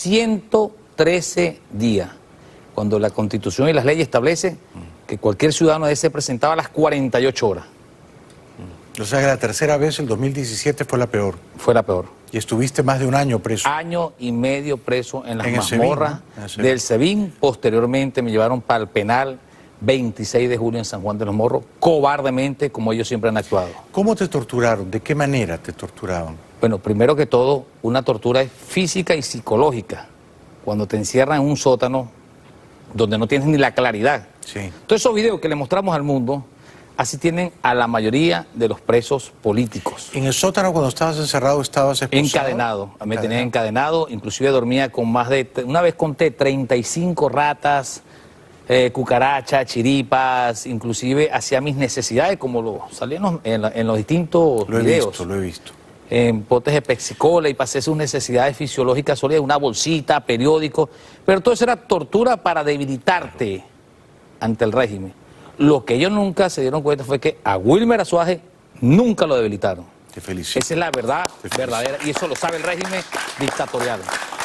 Speaker 11: 113 días, cuando la Constitución y las leyes establecen que cualquier ciudadano debe ser presentado a las 48 horas.
Speaker 1: O sea que la tercera vez, el 2017, fue la peor.
Speaker 11: Fue la peor.
Speaker 1: Y estuviste más de un año preso.
Speaker 11: Año y medio preso en las mazmorras del SEBIN. Posteriormente me llevaron para el penal 26 de julio en San Juan de los Morros, cobardemente, como ellos siempre han actuado.
Speaker 1: ¿Cómo te torturaron? ¿De qué manera te torturaban?
Speaker 11: Bueno, primero que todo, una tortura es física y psicológica. Cuando te encierran en un sótano donde no tienes ni la claridad.
Speaker 1: Sí.
Speaker 11: Todos esos videos que le mostramos al mundo, así tienen a la mayoría de los presos políticos.
Speaker 1: ¿En el sótano cuando estabas encerrado estabas esposado?
Speaker 11: Encadenado. Me tenían encadenado, inclusive dormía con más de... Una vez conté 35 ratas, cucarachas, chiripas, inclusive hacía mis necesidades, como lo salían en los distintos videos.
Speaker 1: Lo he visto.
Speaker 11: En potes de Pepsi-Cola y pasé sus necesidades fisiológicas sólidas, una bolsita, periódico, pero todo eso era tortura para debilitarte ante el régimen. Lo que ellos nunca se dieron cuenta fue que a Wilmer Azuaje nunca lo debilitaron.
Speaker 1: Te felicito.
Speaker 11: Esa es la verdad verdadera y eso lo sabe el régimen dictatorial.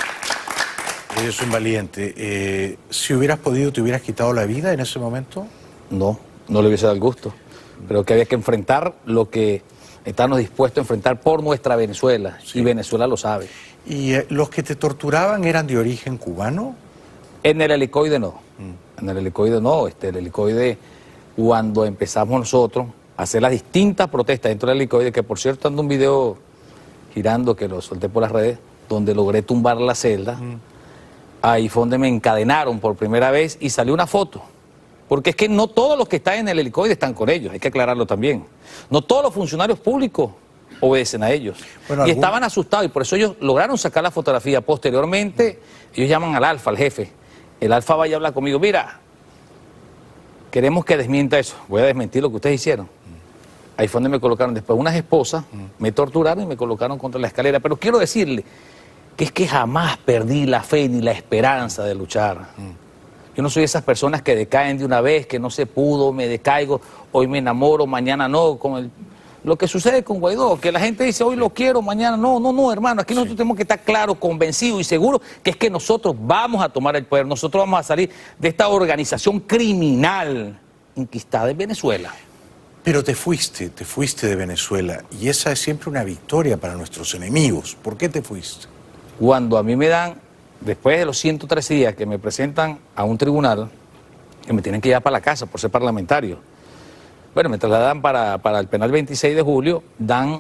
Speaker 1: Eres un valiente. Si hubieras podido, ¿te hubieras quitado la vida en ese momento?
Speaker 11: No, no le hubiese dado el gusto. Pero que había que enfrentar lo que estamos dispuestos a enfrentar por nuestra Venezuela. Sí. Y Venezuela lo sabe.
Speaker 1: ¿Y los que te torturaban eran de origen cubano?
Speaker 11: En el helicoide no. En el helicoide no. El helicoide, cuando empezamos nosotros a hacer las distintas protestas dentro del helicoide, que por cierto ando un video girando que lo solté por las redes, donde logré tumbar la celda, ahí fue donde me encadenaron por primera vez y salió una foto. Porque es que no todos los que están en el helicoide están con ellos, hay que aclararlo también. No todos los funcionarios públicos obedecen a ellos. Bueno, estaban asustados y por eso ellos lograron sacar la fotografía. Posteriormente, ellos llaman al Alfa, al jefe. El Alfa vaya a hablar conmigo, mira, queremos que desmienta eso. Voy a desmentir lo que ustedes hicieron. Ahí fue donde me colocaron después unas esposas, me torturaron y me colocaron contra la escalera. Pero quiero decirle que es que jamás perdí la fe ni la esperanza de luchar. Yo no soy de esas personas que decaen de una vez, que no se pudo, me decaigo, hoy me enamoro, mañana no. Lo que sucede con Guaidó, que la gente dice hoy lo quiero, mañana no, hermano. Aquí nosotros tenemos que estar claros, convencidos y seguros que es que nosotros vamos a tomar el poder, nosotros vamos a salir de esta organización criminal enquistada en Venezuela.
Speaker 1: Pero te fuiste de Venezuela y esa es siempre una victoria para nuestros enemigos. ¿Por qué te fuiste?
Speaker 11: Cuando a mí me dan, después de los 113 días que me presentan a un tribunal, que me tienen que llevar para la casa por ser parlamentario, bueno, me trasladan para el penal 26 de julio, dan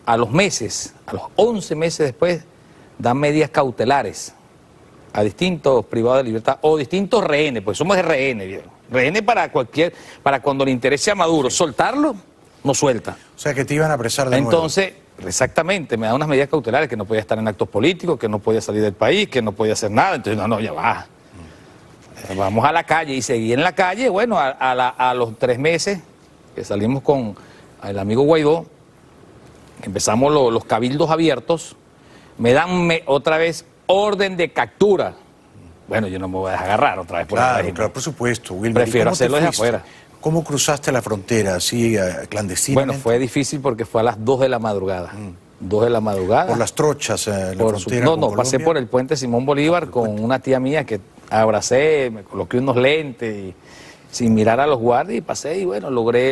Speaker 11: a los meses, a los 11 meses después, dan medidas cautelares a distintos privados de libertad o distintos rehenes, pues somos rehenes, ¿vieron? Rehenes para cuando le interese a Maduro, soltarlo, no suelta.
Speaker 1: O sea que te iban a apresar de nuevo.
Speaker 11: Entonces, exactamente, me da unas medidas cautelares, que no podía estar en actos políticos, que no podía salir del país, que no podía hacer nada. Entonces, no, ya va. Vamos a la calle, y seguí en la calle. Bueno, a los 3 meses que salimos con el amigo Guaidó, empezamos los cabildos abiertos, me dan otra vez orden de captura. Bueno, yo no me voy a dejar agarrar otra vez por el régimen.
Speaker 1: Claro, por supuesto, Wilmer.
Speaker 11: Prefiero hacerlo desde afuera.
Speaker 1: ¿Cómo cruzaste la frontera así clandestinamente?
Speaker 11: Bueno, fue difícil porque fue a las 2 de la madrugada. 2 de la madrugada.
Speaker 1: ¿Por las trochas en la frontera con Colombia?
Speaker 11: Pasé por el puente Simón Bolívar con una tía mía que abracé, me coloqué unos lentes y sin mirar a los guardias y pasé y bueno, logré...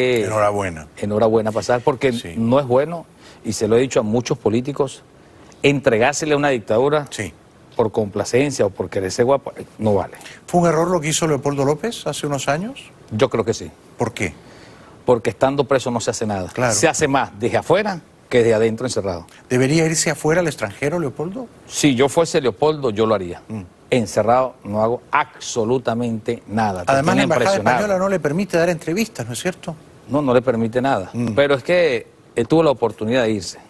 Speaker 11: Enhorabuena pasar porque no es bueno, y se lo he dicho a muchos políticos, entregársele a una dictadura por complacencia o por querer ser guapo, no vale.
Speaker 1: ¿Fue un error lo que hizo Leopoldo López hace unos años?
Speaker 11: Yo creo que sí.
Speaker 1: ¿Por qué?
Speaker 11: Porque estando preso no se hace nada.
Speaker 1: Claro.
Speaker 11: Se hace más desde afuera que desde adentro encerrado.
Speaker 1: ¿Debería irse afuera al extranjero, Leopoldo?
Speaker 11: Si yo fuese Leopoldo, yo lo haría. Encerrado no hago absolutamente nada.
Speaker 1: Además, la embajada española no le permite dar entrevistas, ¿no es cierto?
Speaker 11: No le permite nada. Pero es que él tuvo la oportunidad de irse.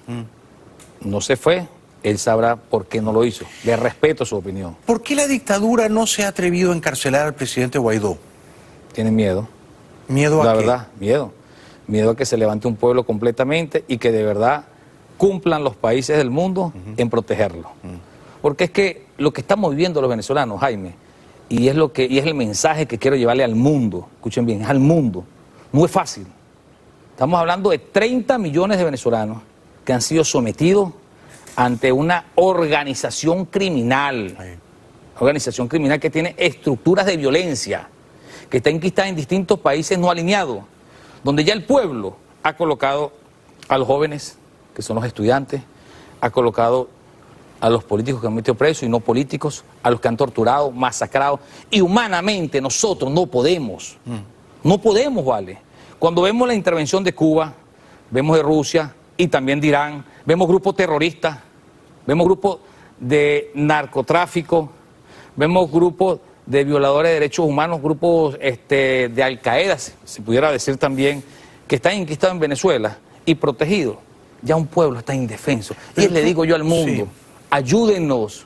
Speaker 11: No se fue. Él sabrá por qué no lo hizo. Le respeto su opinión.
Speaker 1: ¿Por qué la dictadura no se ha atrevido a encarcelar al presidente Guaidó?
Speaker 11: Tienen miedo.
Speaker 1: ¿Miedo a qué?
Speaker 11: La verdad, miedo. Miedo a que se levante un pueblo completamente y que de verdad cumplan los países del mundo en protegerlo. Porque es que lo que estamos viviendo los venezolanos, Jaime, y es el mensaje que quiero llevarle al mundo, escuchen bien, al mundo, no es fácil. Estamos hablando de 30 millones de venezolanos que han sido sometidos ante una organización criminal, que tiene estructuras de violencia, que está enquistada en distintos países no alineados, donde ya el pueblo ha colocado a los jóvenes, que son los estudiantes, ha colocado a los políticos que han metido presos y no políticos, a los que han torturado, masacrado, y humanamente nosotros no podemos, ¿vale? Cuando vemos la intervención de Cuba, vemos de Rusia y también de Irán, vemos grupos terroristas, vemos grupos de narcotráfico, vemos grupos de violadores de derechos humanos, grupos de Al-Qaeda, si pudiera decir también, que están enquistados en Venezuela y protegidos. Ya un pueblo está indefenso. Y le digo yo al mundo, ayúdennos,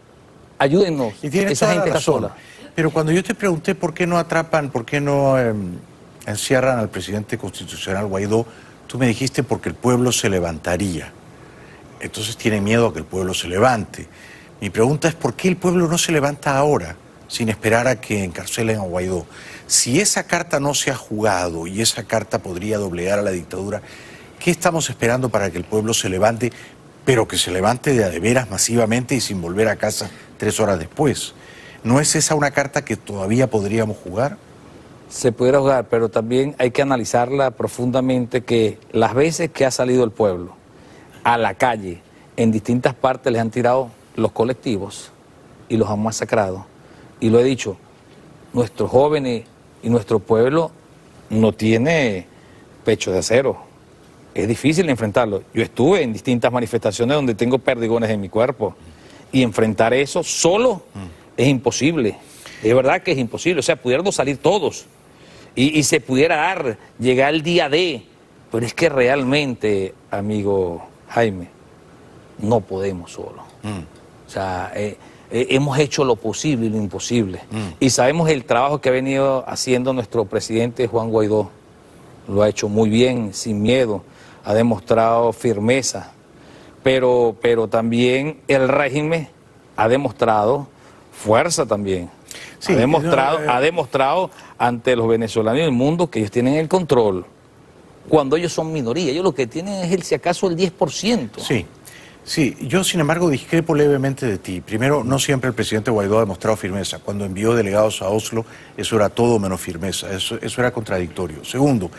Speaker 11: esa gente está sola.
Speaker 1: Pero cuando yo te pregunté por qué no atrapan, por qué no encierran al presidente constitucional Guaidó, tú me dijiste porque el pueblo se levantaría. Entonces tiene miedo a que el pueblo se levante. Mi pregunta es ¿por qué el pueblo no se levanta ahora, sin esperar a que encarcelen a Guaidó? Si esa carta no se ha jugado y esa carta podría doblegar a la dictadura, ¿qué estamos esperando para que el pueblo se levante, pero que se levante de a de veras masivamente y sin volver a casa 3 horas después? ¿No es esa una carta que todavía podríamos jugar?
Speaker 11: Se pudiera jugar, pero también hay que analizarla profundamente, que las veces que ha salido el pueblo a la calle, en distintas partes les han tirado los colectivos y los han masacrado. Y lo he dicho, nuestros jóvenes y nuestro pueblo no tiene pecho de acero. Es difícil enfrentarlo. Yo estuve en distintas manifestaciones donde tengo perdigones en mi cuerpo y enfrentar eso solo es imposible. Es verdad que es imposible. O sea, pudiéramos salir todos y se pudiera llegar el día D, pero es que realmente, amigo Jaime, no podemos solo. O sea, hemos hecho lo posible y lo imposible. Y sabemos el trabajo que ha venido haciendo nuestro presidente Juan Guaidó. Lo ha hecho muy bien, sin miedo, ha demostrado firmeza. Pero también el régimen ha demostrado fuerza también. Sí, ha demostrado ante los venezolanos y el mundo que ellos tienen el control. Cuando ellos son minoría, ellos lo que tienen es si acaso el 10%.
Speaker 1: Sí, yo sin embargo discrepo levemente de ti. Primero, no siempre el presidente Guaidó ha demostrado firmeza. Cuando envió delegados a Oslo, eso era todo menos firmeza, eso era contradictorio. Segundo,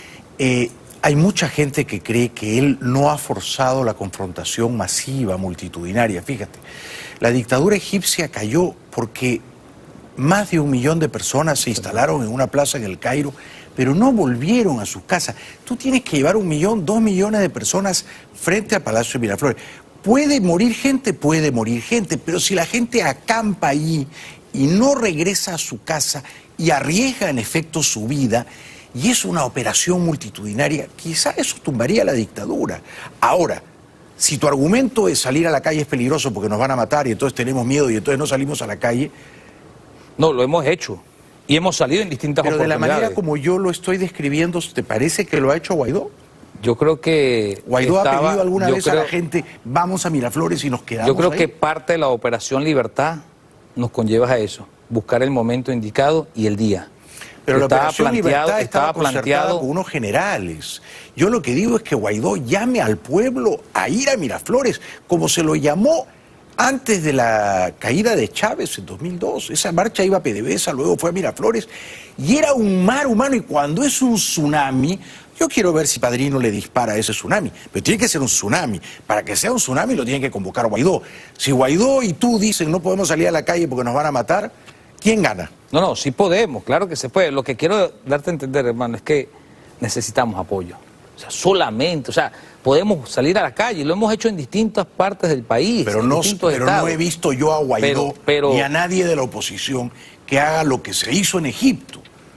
Speaker 1: hay mucha gente que cree que él no ha forzado la confrontación masiva, multitudinaria. Fíjate, la dictadura egipcia cayó porque más de 1 millón de personas se instalaron en una plaza en El Cairo
Speaker 9: pero no volvieron a sus casas. Tú tienes que llevar 1 millón, 2 millones de personas frente al Palacio de Miraflores. Puede morir gente, pero si la gente acampa allí y no regresa a su casa y arriesga en efecto su vida, y es una operación multitudinaria, quizá eso tumbaría la dictadura. Ahora, si tu argumento es salir a la calle es peligroso porque nos van a matar y entonces tenemos miedo y entonces no salimos a la calle...
Speaker 11: No, lo hemos hecho. Y hemos salido en distintas oportunidades.
Speaker 9: Pero de la manera como yo lo estoy describiendo, ¿te parece que lo ha hecho Guaidó?
Speaker 11: Yo creo que...
Speaker 9: ¿Guaidó ha pedido alguna vez a la gente, vamos a Miraflores y nos quedamos
Speaker 11: Yo creo
Speaker 9: ahí?
Speaker 11: que parte de la Operación Libertad nos conlleva a eso, buscar el momento indicado y el día.
Speaker 9: Pero la Operación Libertad estaba concertada con unos generales. Yo lo que digo es que Guaidó llame al pueblo a ir a Miraflores, como se lo llamó antes de la caída de Chávez en 2002. Esa marcha iba a PDVSA, luego fue a Miraflores, y era un mar humano, y cuando es un tsunami, yo quiero ver si Padrino le dispara a ese tsunami, pero tiene que ser un tsunami. Para que sea un tsunami lo tiene que convocar Guaidó. Si Guaidó y tú dicen no podemos salir a la calle porque nos van a matar, ¿quién gana?
Speaker 11: No, sí podemos, claro que se puede. Lo que quiero darte a entender, hermano, es que necesitamos apoyo. O sea, solamente, podemos salir a la calle, lo hemos hecho en distintas partes del país,
Speaker 9: pero no he visto yo a Guaidó ni a nadie de la oposición que haga lo que se hizo en Egipto.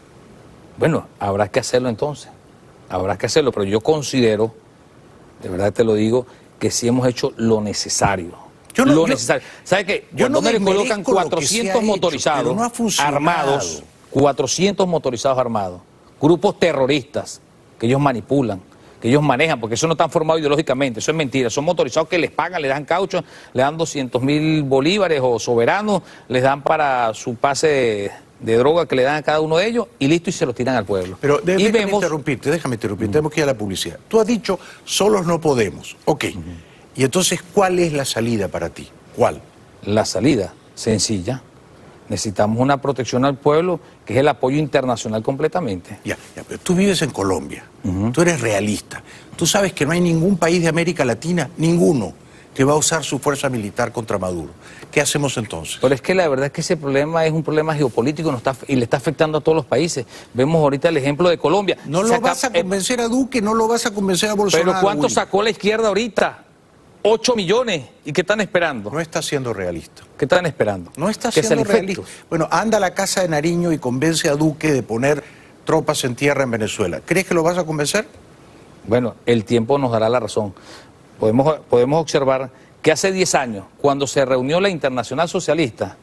Speaker 11: Bueno, habrá que hacerlo entonces, habrá que hacerlo, pero yo considero, de verdad te lo digo, que sí hemos hecho lo necesario. Necesario. ¿Sabe qué? Cuando le colocan 400 motorizados armados, 400 motorizados armados, grupos terroristas que ellos manipulan, que ellos manejan, porque eso no está formado ideológicamente, eso es mentira, son motorizados que les pagan, les dan caucho, le dan 200.000 bolívares o soberanos, les dan para su pase de droga que le dan a cada uno de ellos y listo, y se lo tiran al pueblo.
Speaker 9: Pero déjame interrumpirte, tenemos que ir a la publicidad. Tú has dicho, solos no podemos, ok. Y entonces, ¿cuál es la salida para ti? ¿Cuál?
Speaker 11: La salida, sencilla. Necesitamos una protección al pueblo, que es el apoyo internacional completamente.
Speaker 9: Ya, pero tú vives en Colombia, tú eres realista. Tú sabes que no hay ningún país de América Latina, ninguno, que va a usar su fuerza militar contra Maduro. ¿Qué hacemos entonces?
Speaker 11: Pero es que la verdad es que ese problema es un problema geopolítico y le está afectando a todos los países. Vemos ahorita el ejemplo de Colombia.
Speaker 9: No lo vas a convencer a Duque, no lo vas a convencer a Bolsonaro.
Speaker 11: Pero ¿cuánto sacó la izquierda ahorita? 8 millones. ¿Y qué están esperando?
Speaker 9: No está siendo realista.
Speaker 11: ¿Qué están esperando?
Speaker 9: No está siendo realista. Bueno, anda a la casa de Nariño y convence a Duque de poner tropas en tierra en Venezuela. ¿Crees que lo vas a convencer?
Speaker 11: Bueno, el tiempo nos dará la razón. Podemos observar que hace 10 años, cuando se reunió la Internacional Socialista,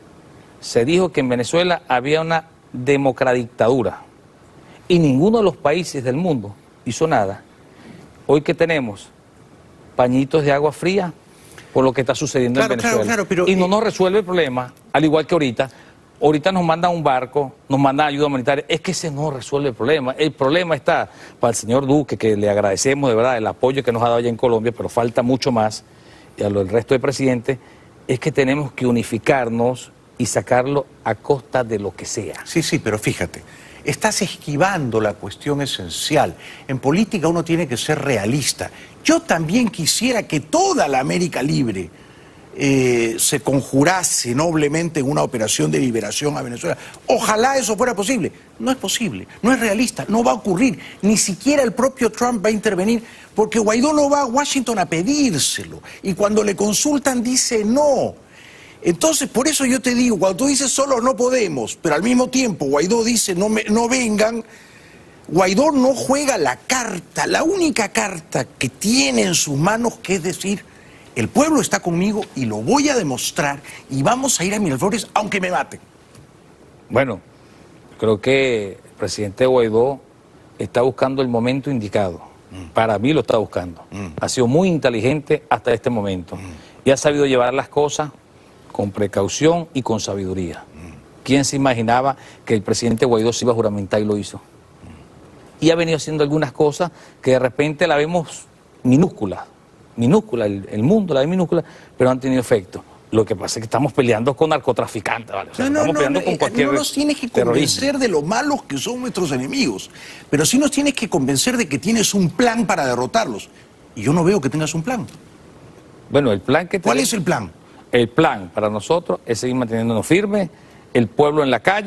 Speaker 11: se dijo que en Venezuela había una democradictadura y ninguno de los países del mundo hizo nada. Hoy que tenemos pañitos de agua fría por lo que está sucediendo en Venezuela. Pero, y no nos resuelve el problema, al igual que ahorita. Ahorita nos mandan un barco, nos mandan ayuda humanitaria. Es que ese no resuelve el problema. El problema está para el señor Duque, que le agradecemos de verdad el apoyo que nos ha dado allá en Colombia, pero falta mucho más, y a lo del resto de presidentes, es que tenemos que unificarnos y sacarlo a costa de lo que sea.
Speaker 9: Sí, pero fíjate, estás esquivando la cuestión esencial. En política uno tiene que ser realista. Yo también quisiera que toda la América Libre se conjurase noblemente en una operación de liberación a Venezuela. Ojalá eso fuera posible. No es posible, no es realista, no va a ocurrir. Ni siquiera el propio Trump va a intervenir, porque Guaidó no va a Washington a pedírselo. Y cuando le consultan dice no. Entonces, por eso yo te digo, cuando tú dices solos no podemos, pero al mismo tiempo Guaidó dice no vengan, Guaidó no juega la carta, la única carta que tiene en sus manos, que es decir, el pueblo está conmigo y lo voy a demostrar y vamos a ir a Miraflores aunque me maten.
Speaker 11: Bueno, creo que el presidente Guaidó está buscando el momento indicado. Para mí lo está buscando. Ha sido muy inteligente hasta este momento y ha sabido llevar las cosas con precaución y con sabiduría. ¿Quién se imaginaba que el presidente Guaidó se iba a juramentar y lo hizo? Y ha venido haciendo algunas cosas que de repente la vemos minúscula, el mundo la ve minúscula, pero han tenido efecto. Lo que pasa es que estamos peleando con narcotraficantes, ¿vale? O sea, estamos peleando con cualquier
Speaker 9: no nos tienes que convencer de lo malos que son nuestros enemigos, pero sí nos tienes que convencer de que tienes un plan para derrotarlos. Y yo no veo que tengas un plan.
Speaker 11: Bueno, el plan que...
Speaker 9: ¿Cuál es el plan?
Speaker 11: El plan para nosotros es seguir manteniéndonos firmes, el pueblo en la calle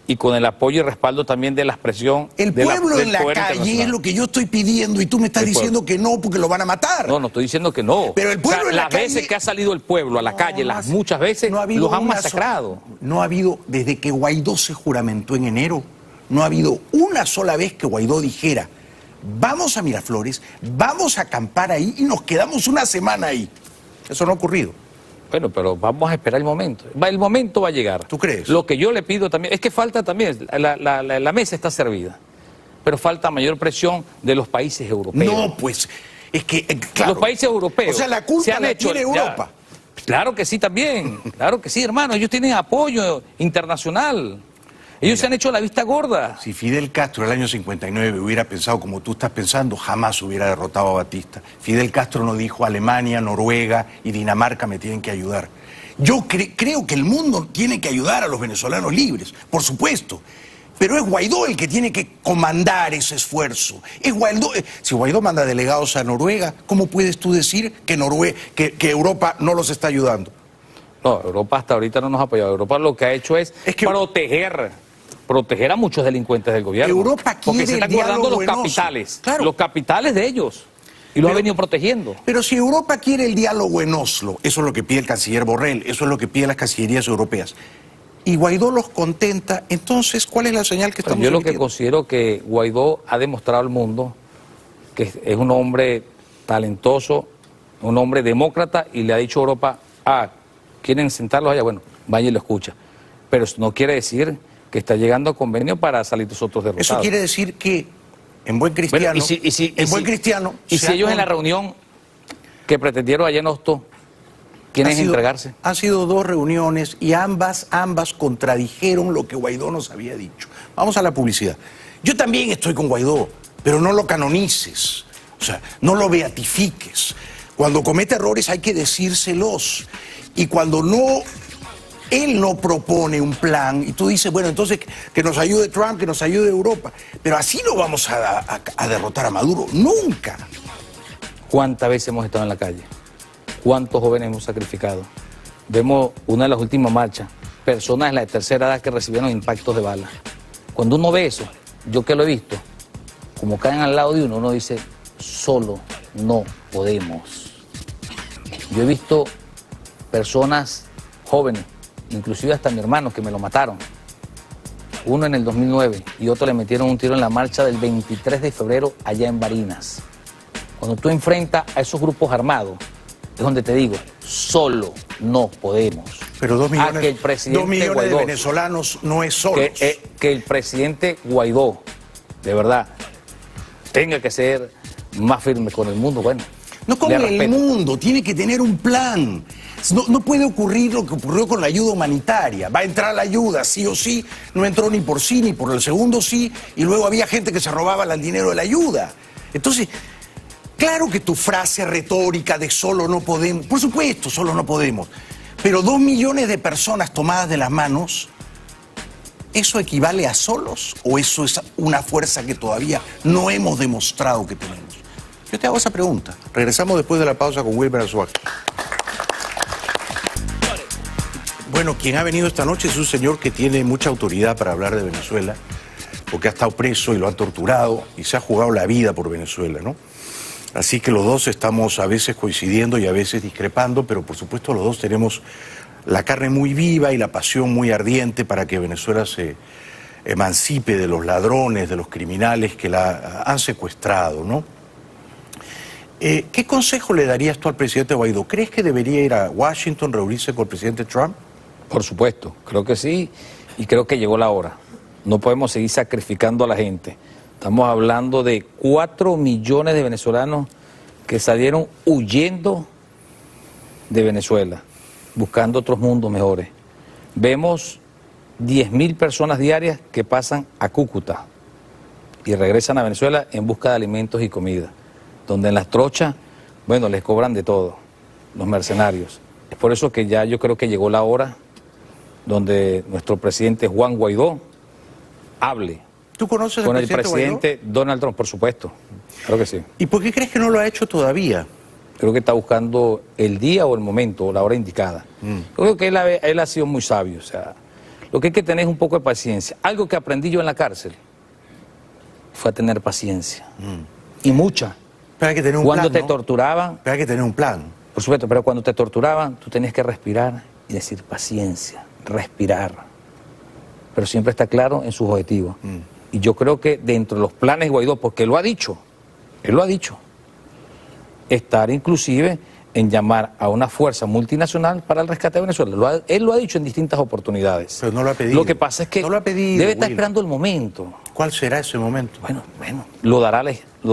Speaker 11: y con el apoyo y respaldo también de la expresión.
Speaker 9: El pueblo en la calle es lo que yo estoy pidiendo y tú me estás diciendo que no porque lo van a matar.
Speaker 11: No, no estoy diciendo que no.
Speaker 9: Pero el pueblo en la calle...
Speaker 11: Las veces que ha salido el pueblo a la calle, muchas veces los han masacrado.
Speaker 9: No ha habido, desde que Guaidó se juramentó en enero, no ha habido una sola vez que Guaidó dijera: vamos a Miraflores, vamos a acampar ahí y nos quedamos una semana ahí. Eso no ha ocurrido.
Speaker 11: Bueno, pero vamos a esperar el momento. El momento va a llegar.
Speaker 9: ¿Tú crees?
Speaker 11: Lo que yo le pido también, es que falta también, la mesa está servida, pero falta mayor presión de los países europeos.
Speaker 9: No, pues, es que, claro.
Speaker 11: Los países europeos.
Speaker 9: O sea, la culpa la tiene Europa.
Speaker 11: Claro que sí también, claro que sí, hermano. Ellos tienen apoyo internacional. Ellos se han hecho la vista gorda.
Speaker 9: Si Fidel Castro en el año 59 hubiera pensado como tú estás pensando, jamás hubiera derrotado a Batista. Fidel Castro no dijo: Alemania, Noruega y Dinamarca me tienen que ayudar. Yo creo que el mundo tiene que ayudar a los venezolanos libres, por supuesto. Pero es Guaidó el que tiene que comandar ese esfuerzo. Es Guaidó. Si Guaidó manda delegados a Noruega, ¿cómo puedes tú decir que Europa no los está ayudando?
Speaker 11: No, Europa hasta ahorita no nos ha apoyado. Europa lo que ha hecho es proteger a muchos delincuentes del gobierno.
Speaker 9: Europa quiere
Speaker 11: porque se están guardando los capitales, claro, los capitales de ellos, y lo ha venido protegiendo.
Speaker 9: Pero si Europa quiere el diálogo en Oslo, eso es lo que pide el canciller Borrell, eso es lo que piden las cancillerías europeas, y Guaidó los contenta, entonces, ¿cuál es la señal que estamos
Speaker 11: emitiendo?
Speaker 9: Yo
Speaker 11: lo que considero que Guaidó ha demostrado al mundo que es un hombre talentoso, un hombre demócrata, y le ha dicho a Europa: ¿quieren sentarlos allá? Bueno, vaya y lo escucha. Pero eso no quiere decir que está llegando a convenio para salir nosotros derrotados.
Speaker 9: Eso quiere decir que, en buen cristiano,
Speaker 11: y si ellos en la reunión que pretendieron allá en Oslo quieren entregarse.
Speaker 9: Han sido 2 reuniones y ambas contradijeron lo que Guaidó nos había dicho. Vamos a la publicidad. Yo también estoy con Guaidó, pero no lo canonices, o sea, no lo beatifiques. Cuando comete errores hay que decírselos. Y cuando él no propone un plan, y tú dices: bueno, entonces que nos ayude Trump, que nos ayude Europa. Pero así no vamos a derrotar a Maduro, nunca.
Speaker 11: ¿Cuántas veces hemos estado en la calle? ¿Cuántos jóvenes hemos sacrificado? Vemos una de las últimas marchas, personas de la tercera edad que recibieron impactos de bala. Cuando uno ve eso, yo que lo he visto, como caen al lado de uno, uno dice: solo no podemos. Yo he visto personas jóvenes, inclusive hasta mi hermano, que me lo mataron. Uno en el 2009 y otro le metieron un tiro en la marcha del 23 de febrero allá en Barinas. Cuando tú enfrentas a esos grupos armados, es donde te digo: solo no podemos.
Speaker 9: Pero 2 millones,
Speaker 11: que el presidente
Speaker 9: 2 millones
Speaker 11: Guaidó,
Speaker 9: de venezolanos no es solo.
Speaker 11: Que el presidente Guaidó, de verdad, tenga que ser más firme con el mundo, bueno.
Speaker 9: No con el mundo, tiene que tener un plan. No puede ocurrir lo que ocurrió con la ayuda humanitaria. Va a entrar la ayuda, sí o sí. No entró ni por sí, ni por el segundo sí. Y luego había gente que se robaba el dinero de la ayuda. Entonces, claro que tu frase retórica de solo no podemos, por supuesto, solo no podemos. Pero 2 millones de personas tomadas de las manos, ¿eso equivale a solos? ¿O eso es una fuerza que todavía no hemos demostrado que tenemos? Yo te hago esa pregunta. Regresamos después de la pausa con Wilmer Azuaga. Bueno, quien ha venido esta noche es un señor que tiene mucha autoridad para hablar de Venezuela, porque ha estado preso y lo han torturado y se ha jugado la vida por Venezuela, ¿no? Así que los dos estamos a veces coincidiendo y a veces discrepando, pero por supuesto los dos tenemos la carne muy viva y la pasión muy ardiente para que Venezuela se emancipe de los ladrones, de los criminales que la han secuestrado, ¿no? ¿Qué consejo le darías tú al presidente Guaidó? ¿Crees que debería ir a Washington, reunirse con el presidente Trump?
Speaker 11: Por supuesto, creo que sí, y creo que llegó la hora. No podemos seguir sacrificando a la gente. Estamos hablando de 4 millones de venezolanos que salieron huyendo de Venezuela, buscando otros mundos mejores. Vemos 10.000 personas diarias que pasan a Cúcuta y regresan a Venezuela en busca de alimentos y comida, donde en las trochas, bueno, les cobran de todo, los mercenarios. Es por eso que ya yo creo que llegó la hora donde nuestro presidente Juan Guaidó hable.
Speaker 9: ¿Tú conoces
Speaker 11: con el presidente Donald Trump? Por supuesto, claro que sí.
Speaker 9: ¿Y por qué crees que no lo ha hecho todavía?
Speaker 11: Creo que está buscando el día o el momento o la hora indicada. Yo creo que él ha sido muy sabio, o sea, Lo que hay que tener es un poco de paciencia. Algo que aprendí yo en la cárcel fue a tener paciencia. Y mucha.
Speaker 9: Pero hay que tener un
Speaker 11: cuando
Speaker 9: plan,
Speaker 11: te
Speaker 9: ¿no?
Speaker 11: torturaban...
Speaker 9: Pero hay que tener un plan.
Speaker 11: Por supuesto, pero cuando te torturaban, tú tenías que respirar y decir paciencia, respirar. Pero siempre está claro en sus objetivos. Y yo creo que dentro de los planes de Guaidó, porque él lo ha dicho, estar inclusive en llamar a una fuerza multinacional para el rescate de Venezuela. Él lo ha dicho en distintas oportunidades.
Speaker 9: Pero no lo ha pedido.
Speaker 11: Lo que pasa es que
Speaker 9: no lo ha pedido,
Speaker 11: debe estar
Speaker 9: Will.
Speaker 11: esperando el momento.
Speaker 9: ¿Cuál será ese momento?
Speaker 11: Bueno, lo dará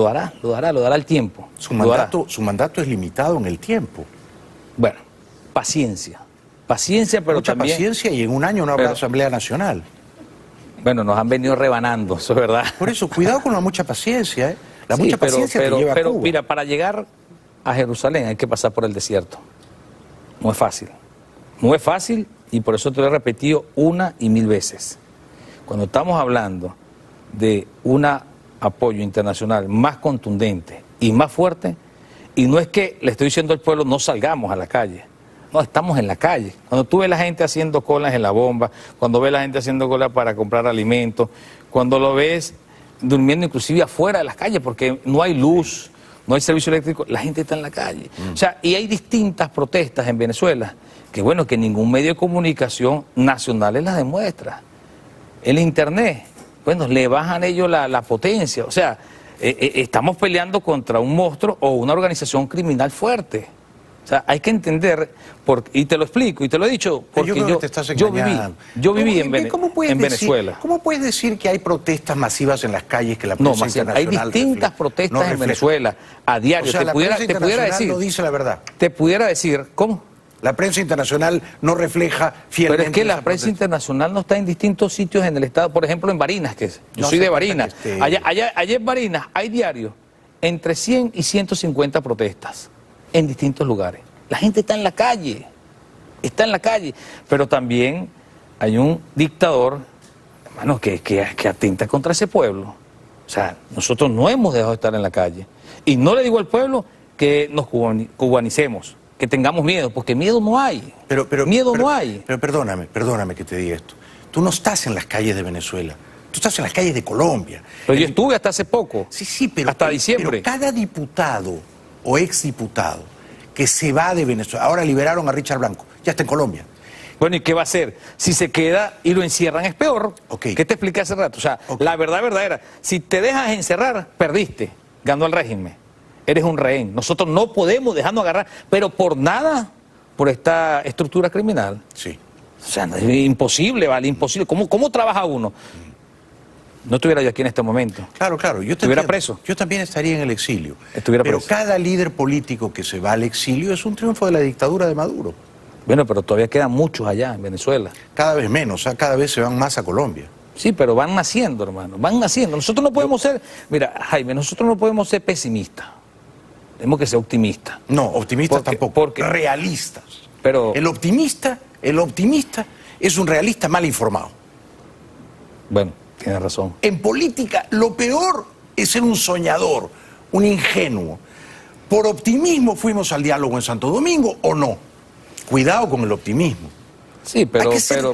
Speaker 11: el tiempo.
Speaker 9: Su mandato es limitado en el tiempo.
Speaker 11: Bueno, paciencia, pero
Speaker 9: mucha
Speaker 11: también...
Speaker 9: paciencia, y en un año no habrá Asamblea Nacional.
Speaker 11: Bueno, nos han venido rebanando, eso es verdad.
Speaker 9: Por eso, cuidado con la mucha paciencia, ¿eh? La mucha paciencia te lleva a Cuba.
Speaker 11: Mira, para llegar a Jerusalén hay que pasar por el desierto. No es fácil. No es fácil, y por eso te lo he repetido una y mil veces. Cuando estamos hablando de un apoyo internacional más contundente y más fuerte, y no es que le estoy diciendo al pueblo no salgamos a la calle, no, estamos en la calle. Cuando tú ves la gente haciendo colas en la bomba, cuando ves la gente haciendo colas para comprar alimentos, cuando lo ves durmiendo inclusive afuera de las calles porque no hay luz, no hay servicio eléctrico, la gente está en la calle. O sea, y hay distintas protestas en Venezuela que, bueno, que ningún medio de comunicación nacional las demuestra. El Internet, bueno, le bajan ellos la potencia. O sea, estamos peleando contra un monstruo o una organización criminal fuerte. O sea, hay que entender, y te lo explico, y te lo he dicho, porque yo viví en Venezuela.
Speaker 9: ¿Cómo puedes decir que hay protestas masivas en las calles que la prensa internacional
Speaker 11: hay distintas protestas en Venezuela a diario?
Speaker 9: O sea, la prensa internacional no dice la verdad.
Speaker 11: Te pudiera decir, ¿cómo?
Speaker 9: La prensa internacional no refleja fielmente.
Speaker 11: Pero es que la prensa internacional no está en distintos sitios en el estado, por ejemplo en Barinas, yo soy de Barinas. Allá en Barinas hay diario entre 100 y 150 protestas en distintos lugares. La gente está en la calle, pero también hay un dictador, hermano, que atenta contra ese pueblo. O sea, nosotros no hemos dejado de estar en la calle. Y no le digo al pueblo que nos cubanicemos, que tengamos miedo, porque miedo no hay. No hay.
Speaker 9: Pero perdóname que te diga esto. Tú no estás en las calles de Venezuela, tú estás en las calles de Colombia.
Speaker 11: Pero yo estuve hasta hace poco.
Speaker 9: Sí, pero
Speaker 11: hasta diciembre.
Speaker 9: Pero cada diputado o exdiputado que se va de Venezuela, ahora liberaron a Richard Blanco, ya está en Colombia.
Speaker 11: Bueno, ¿y qué va a hacer? Si se queda y lo encierran es peor. ¿Qué te expliqué hace rato? O sea, la verdad verdadera, si te dejas encerrar, perdiste, ganó el régimen. Eres un rehén. Nosotros no podemos dejarnos agarrar, pero por nada, por esta estructura criminal.
Speaker 9: Sí.
Speaker 11: O sea, es imposible, ¿vale? Imposible. ¿Cómo trabaja uno? No estuviera yo aquí en este momento.
Speaker 9: Claro. Yo
Speaker 11: estuviera preso.
Speaker 9: Yo también estaría en el exilio.
Speaker 11: Pero
Speaker 9: preso. Cada líder político que se va al exilio es un triunfo de la dictadura de Maduro.
Speaker 11: Bueno, pero todavía quedan muchos allá en Venezuela.
Speaker 9: Cada vez menos, cada vez se van más a Colombia.
Speaker 11: Sí, pero van naciendo, hermano, van naciendo. Nosotros no podemos ser, mira, Jaime, nosotros no podemos ser pesimistas. Tenemos que ser optimistas.
Speaker 9: No, optimistas tampoco, realistas.
Speaker 11: Pero
Speaker 9: el optimista es un realista mal informado.
Speaker 11: Bueno, tienes razón.
Speaker 9: En política, lo peor es ser un soñador, un ingenuo. ¿Por optimismo fuimos al diálogo en Santo Domingo o no? Cuidado con el optimismo.
Speaker 11: Sí, pero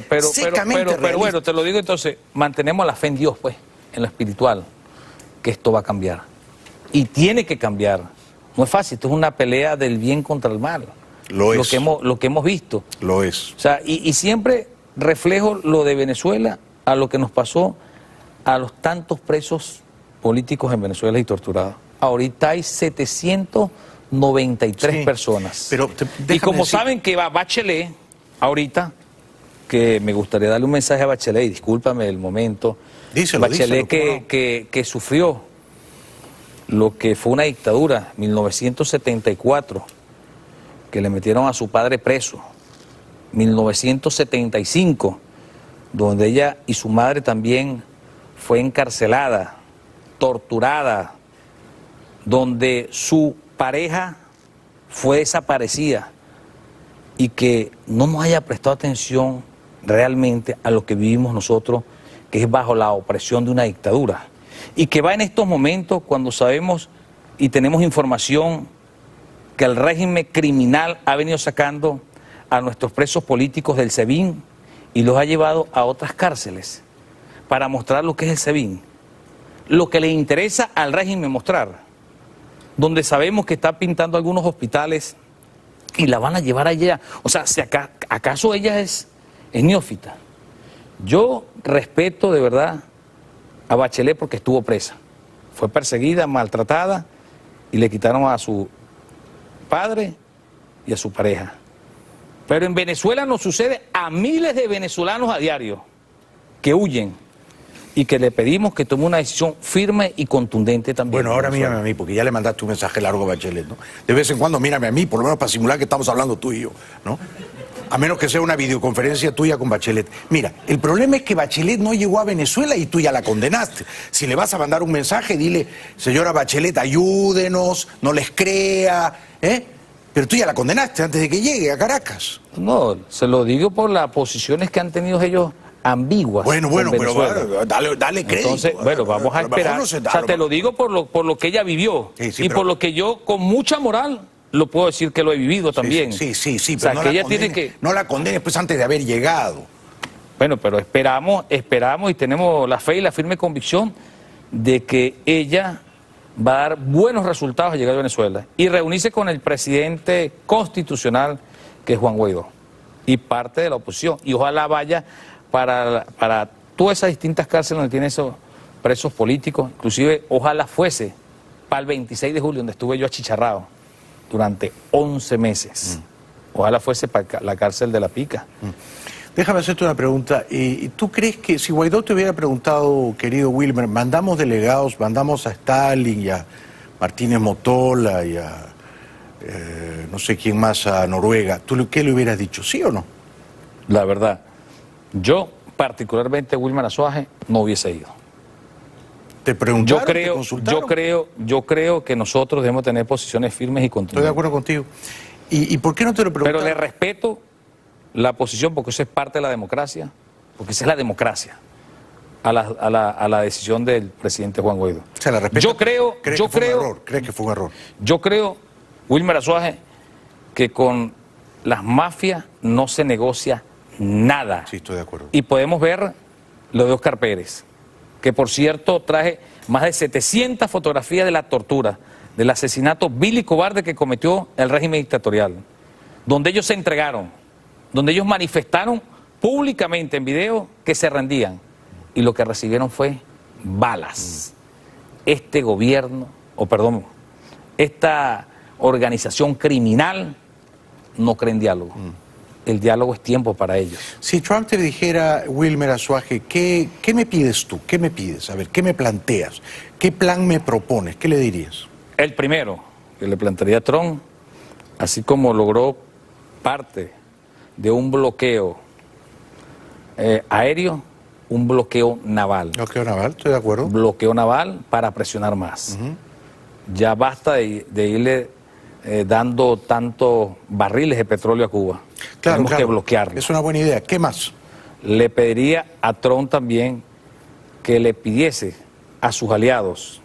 Speaker 11: bueno, te lo digo entonces, mantenemos la fe en Dios, pues, en lo espiritual, que esto va a cambiar. Y tiene que cambiar. No es fácil, esto es una pelea del bien contra el mal.
Speaker 9: Lo es.
Speaker 11: Lo que hemos visto.
Speaker 9: Lo es.
Speaker 11: O sea, y siempre reflejo lo de Venezuela a lo que nos pasó a los tantos presos políticos en Venezuela y torturados. Ahorita hay 793 personas.
Speaker 9: Pero
Speaker 11: y como saben que va Bachelet, ahorita, que me gustaría darle un mensaje a Bachelet, y discúlpame el momento. Bachelet que sufrió lo que fue una dictadura, 1974, que le metieron a su padre preso, 1975, donde ella y su madre también fue encarcelada, torturada, donde su pareja fue desaparecida y que no nos haya prestado atención realmente a lo que vivimos nosotros, que es bajo la opresión de una dictadura. Y que va en estos momentos cuando sabemos y tenemos información que el régimen criminal ha venido sacando a nuestros presos políticos del SEBIN y los ha llevado a otras cárceles para mostrar lo que es el SEBIN, lo que le interesa al régimen mostrar, donde sabemos que está pintando algunos hospitales y la van a llevar allá. O sea, si ¿acaso ella es neófita? Yo respeto de verdad a Bachelet porque estuvo presa, fue perseguida, maltratada y le quitaron a su padre y a su pareja. Pero en Venezuela nos sucede a miles de venezolanos a diario que huyen y que le pedimos que tome una decisión firme y contundente también.
Speaker 9: Bueno, ahora mírame a mí, porque ya le mandaste un mensaje largo a Bachelet, ¿no? De vez en cuando mírame a mí, por lo menos para simular que estamos hablando tú y yo, ¿no? A menos que sea una videoconferencia tuya con Bachelet. Mira, el problema es que Bachelet no llegó a Venezuela y tú ya la condenaste. Si le vas a mandar un mensaje, dile, señora Bachelet, ayúdenos, no les crea, ¿eh? Pero tú ya la condenaste antes de que llegue a Caracas.
Speaker 11: No, se lo digo por las posiciones que han tenido ellos ambiguas.
Speaker 9: Bueno, pero dale crédito.
Speaker 11: Entonces, bueno, vamos a esperar. O sea, te lo digo por lo que ella vivió. Y por lo que yo, con mucha moral, lo puedo decir que lo he vivido también.
Speaker 9: Sí, pero
Speaker 11: o sea,
Speaker 9: no
Speaker 11: que
Speaker 9: la
Speaker 11: ella
Speaker 9: condenes,
Speaker 11: tiene que...
Speaker 9: no la condenes pues antes de haber llegado.
Speaker 11: Bueno, pero esperamos y tenemos la fe y la firme convicción de que ella va a dar buenos resultados al llegar a Venezuela y reunirse con el presidente constitucional, que es Juan Guaidó, y parte de la oposición. Y ojalá vaya para todas esas distintas cárceles donde tienen esos presos políticos, inclusive ojalá fuese para el 26 de julio, donde estuve yo achicharrado durante 11 meses. Ojalá fuese para la cárcel de La Pica.
Speaker 9: Déjame hacerte una pregunta. ¿Y tú crees que si Guaidó te hubiera preguntado, querido Wilmer, mandamos delegados, mandamos a Stalin y a Martínez Motola y a no sé quién más a Noruega, ¿tú qué le hubieras dicho? ¿Sí o no?
Speaker 11: La verdad, yo particularmente Wilmer Azuaje no hubiese ido.
Speaker 9: ¿Te preguntaron?
Speaker 11: Yo creo que nosotros debemos tener posiciones firmes y contundentes.
Speaker 9: Estoy de acuerdo contigo. ¿Y por qué no te lo preguntaron?
Speaker 11: Pero le respeto la posición porque eso es parte de la democracia, porque esa es la democracia a la decisión del presidente Juan Guaidó.
Speaker 9: O sea, la respeto. ¿Crees que fue un error?
Speaker 11: Yo creo, Wilmer Azuaje, que con las mafias no se negocia nada.
Speaker 9: Sí, estoy de acuerdo.
Speaker 11: Y podemos ver lo de Oscar Pérez, que por cierto traje más de 700 fotografías de la tortura, del asesinato vil y cobarde que cometió el régimen dictatorial, donde ellos se entregaron, donde ellos manifestaron públicamente en video que se rendían, y lo que recibieron fue balas. Este gobierno, esta organización criminal no cree en diálogo. El diálogo es tiempo para ellos.
Speaker 9: Si Trump te dijera, Wilmer Azuaje, ¿qué me pides tú? ¿Qué me pides? A ver, ¿qué me planteas? ¿Qué plan me propones? ¿Qué le dirías?
Speaker 11: El primero que le plantearía a Trump, así como logró parte de un bloqueo aéreo, un bloqueo naval.
Speaker 9: Bloqueo naval, estoy de acuerdo.
Speaker 11: Bloqueo naval para presionar más. Ya basta de irle dando tantos barriles de petróleo a Cuba.
Speaker 9: Claro,
Speaker 11: Tenemos que bloquearlo.
Speaker 9: Es una buena idea. ¿Qué más?
Speaker 11: Le pediría a Trump también que le pidiese a sus aliados,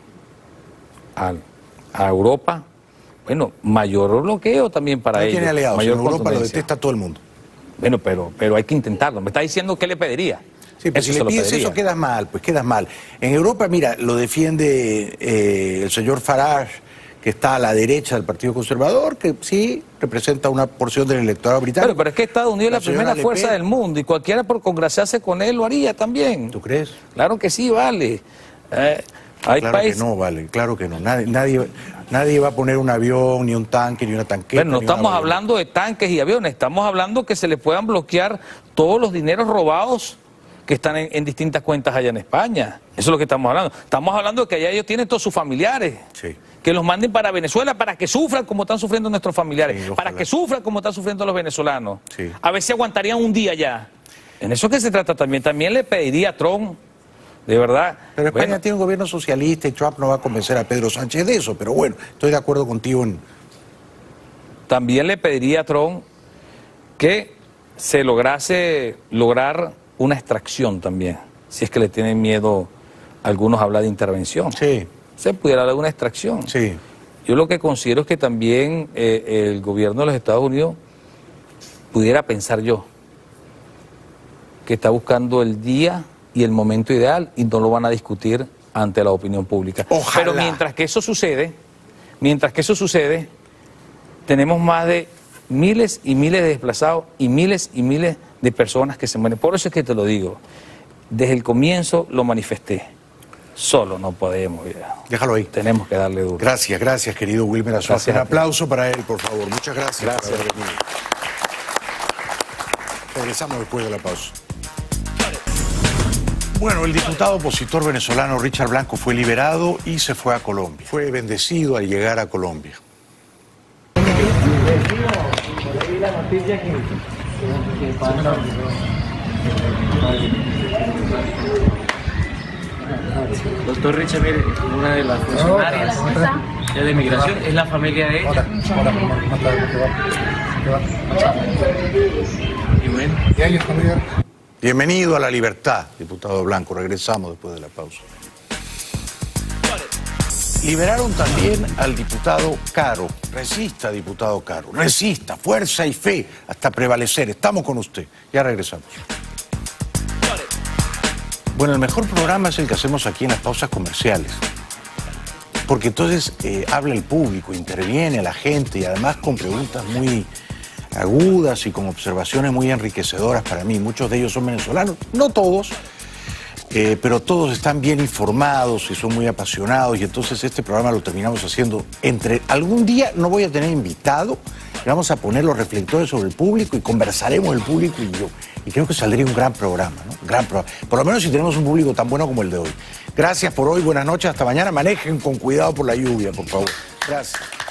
Speaker 11: a Europa, bueno, mayor bloqueo también para ellos.
Speaker 9: No tiene aliados,
Speaker 11: mayor
Speaker 9: en Europa lo detesta todo el mundo.
Speaker 11: Bueno, pero hay que intentarlo. Me está diciendo que le pediría.
Speaker 9: Sí, pero si le pides eso quedas mal, pues quedas mal. En Europa, mira, lo defiende el señor Farage, que está a la derecha del Partido Conservador, que sí representa una porción del electorado británico.
Speaker 11: Pero es que Estados Unidos es la primera fuerza del mundo y cualquiera por congraciarse con él lo haría también.
Speaker 9: ¿Tú crees?
Speaker 11: Claro que sí, vale.
Speaker 9: Claro que no, vale, claro que no. Nadie va a poner un avión, ni un tanque, ni una tanqueta.
Speaker 11: Bueno, no estamos hablando de tanques y aviones, estamos hablando que se le puedan bloquear todos los dineros robados que están en distintas cuentas allá en España. Eso es lo que estamos hablando. Estamos hablando de que allá ellos tienen todos sus familiares.
Speaker 9: Sí.
Speaker 11: Que los manden para Venezuela para que sufran como están sufriendo nuestros familiares, sí, para que sufran como están sufriendo los venezolanos.
Speaker 9: Sí.
Speaker 11: A ver si aguantarían un día ya. En eso que se trata también. También le pediría a Trump, de verdad.
Speaker 9: Pero España tiene un gobierno socialista y Trump no va a convencer a Pedro Sánchez de eso, pero bueno, estoy de acuerdo contigo en...
Speaker 11: También le pediría a Trump que se lograr una extracción también, si es que le tienen miedo algunos a hablar de intervención.
Speaker 9: Sí.
Speaker 11: Se pudiera hablar de una extracción.
Speaker 9: Sí.
Speaker 11: Yo lo que considero es que también el gobierno de los Estados Unidos pudiera pensar yo que está buscando el día y el momento ideal y no lo van a discutir ante la opinión pública.
Speaker 9: Ojalá.
Speaker 11: Pero mientras que eso sucede, tenemos más de miles y miles de desplazados y miles de personas que se mueren. Por eso es que te lo digo, desde el comienzo lo manifesté. Solo no podemos.
Speaker 9: Déjalo ahí.
Speaker 11: Tenemos que darle duro.
Speaker 9: Gracias, gracias, querido Wilmer Azuaje. Un aplauso para él, por favor. Muchas gracias.
Speaker 11: Gracias.
Speaker 9: Por haber venido. Regresamos después de la pausa. Bueno, el diputado opositor venezolano Richard Blanco fue liberado y se fue a Colombia. Fue bendecido al llegar a Colombia.
Speaker 12: Doctor Richard, mire, una de las funcionarias de la inmigración es la familia de ella. Y bueno.
Speaker 9: Bienvenido a la libertad, diputado Blanco. Regresamos después de la pausa. Liberaron también al diputado Caro. Resista, diputado Caro. Resista, fuerza y fe hasta prevalecer. Estamos con usted. Ya regresamos. Bueno, el mejor programa es el que hacemos aquí en las pausas comerciales. Porque entonces habla el público, interviene la gente y además con preguntas muy agudas y con observaciones muy enriquecedoras para mí. Muchos de ellos son venezolanos, no todos, pero todos están bien informados y son muy apasionados y entonces este programa lo terminamos haciendo algún día no voy a tener invitado, vamos a poner los reflectores sobre el público y conversaremos el público y yo. Y creo que saldría un gran programa, ¿no? Un gran programa. Por lo menos si tenemos un público tan bueno como el de hoy. Gracias por hoy, buenas noches, hasta mañana. Manejen con cuidado por la lluvia, por favor. Gracias.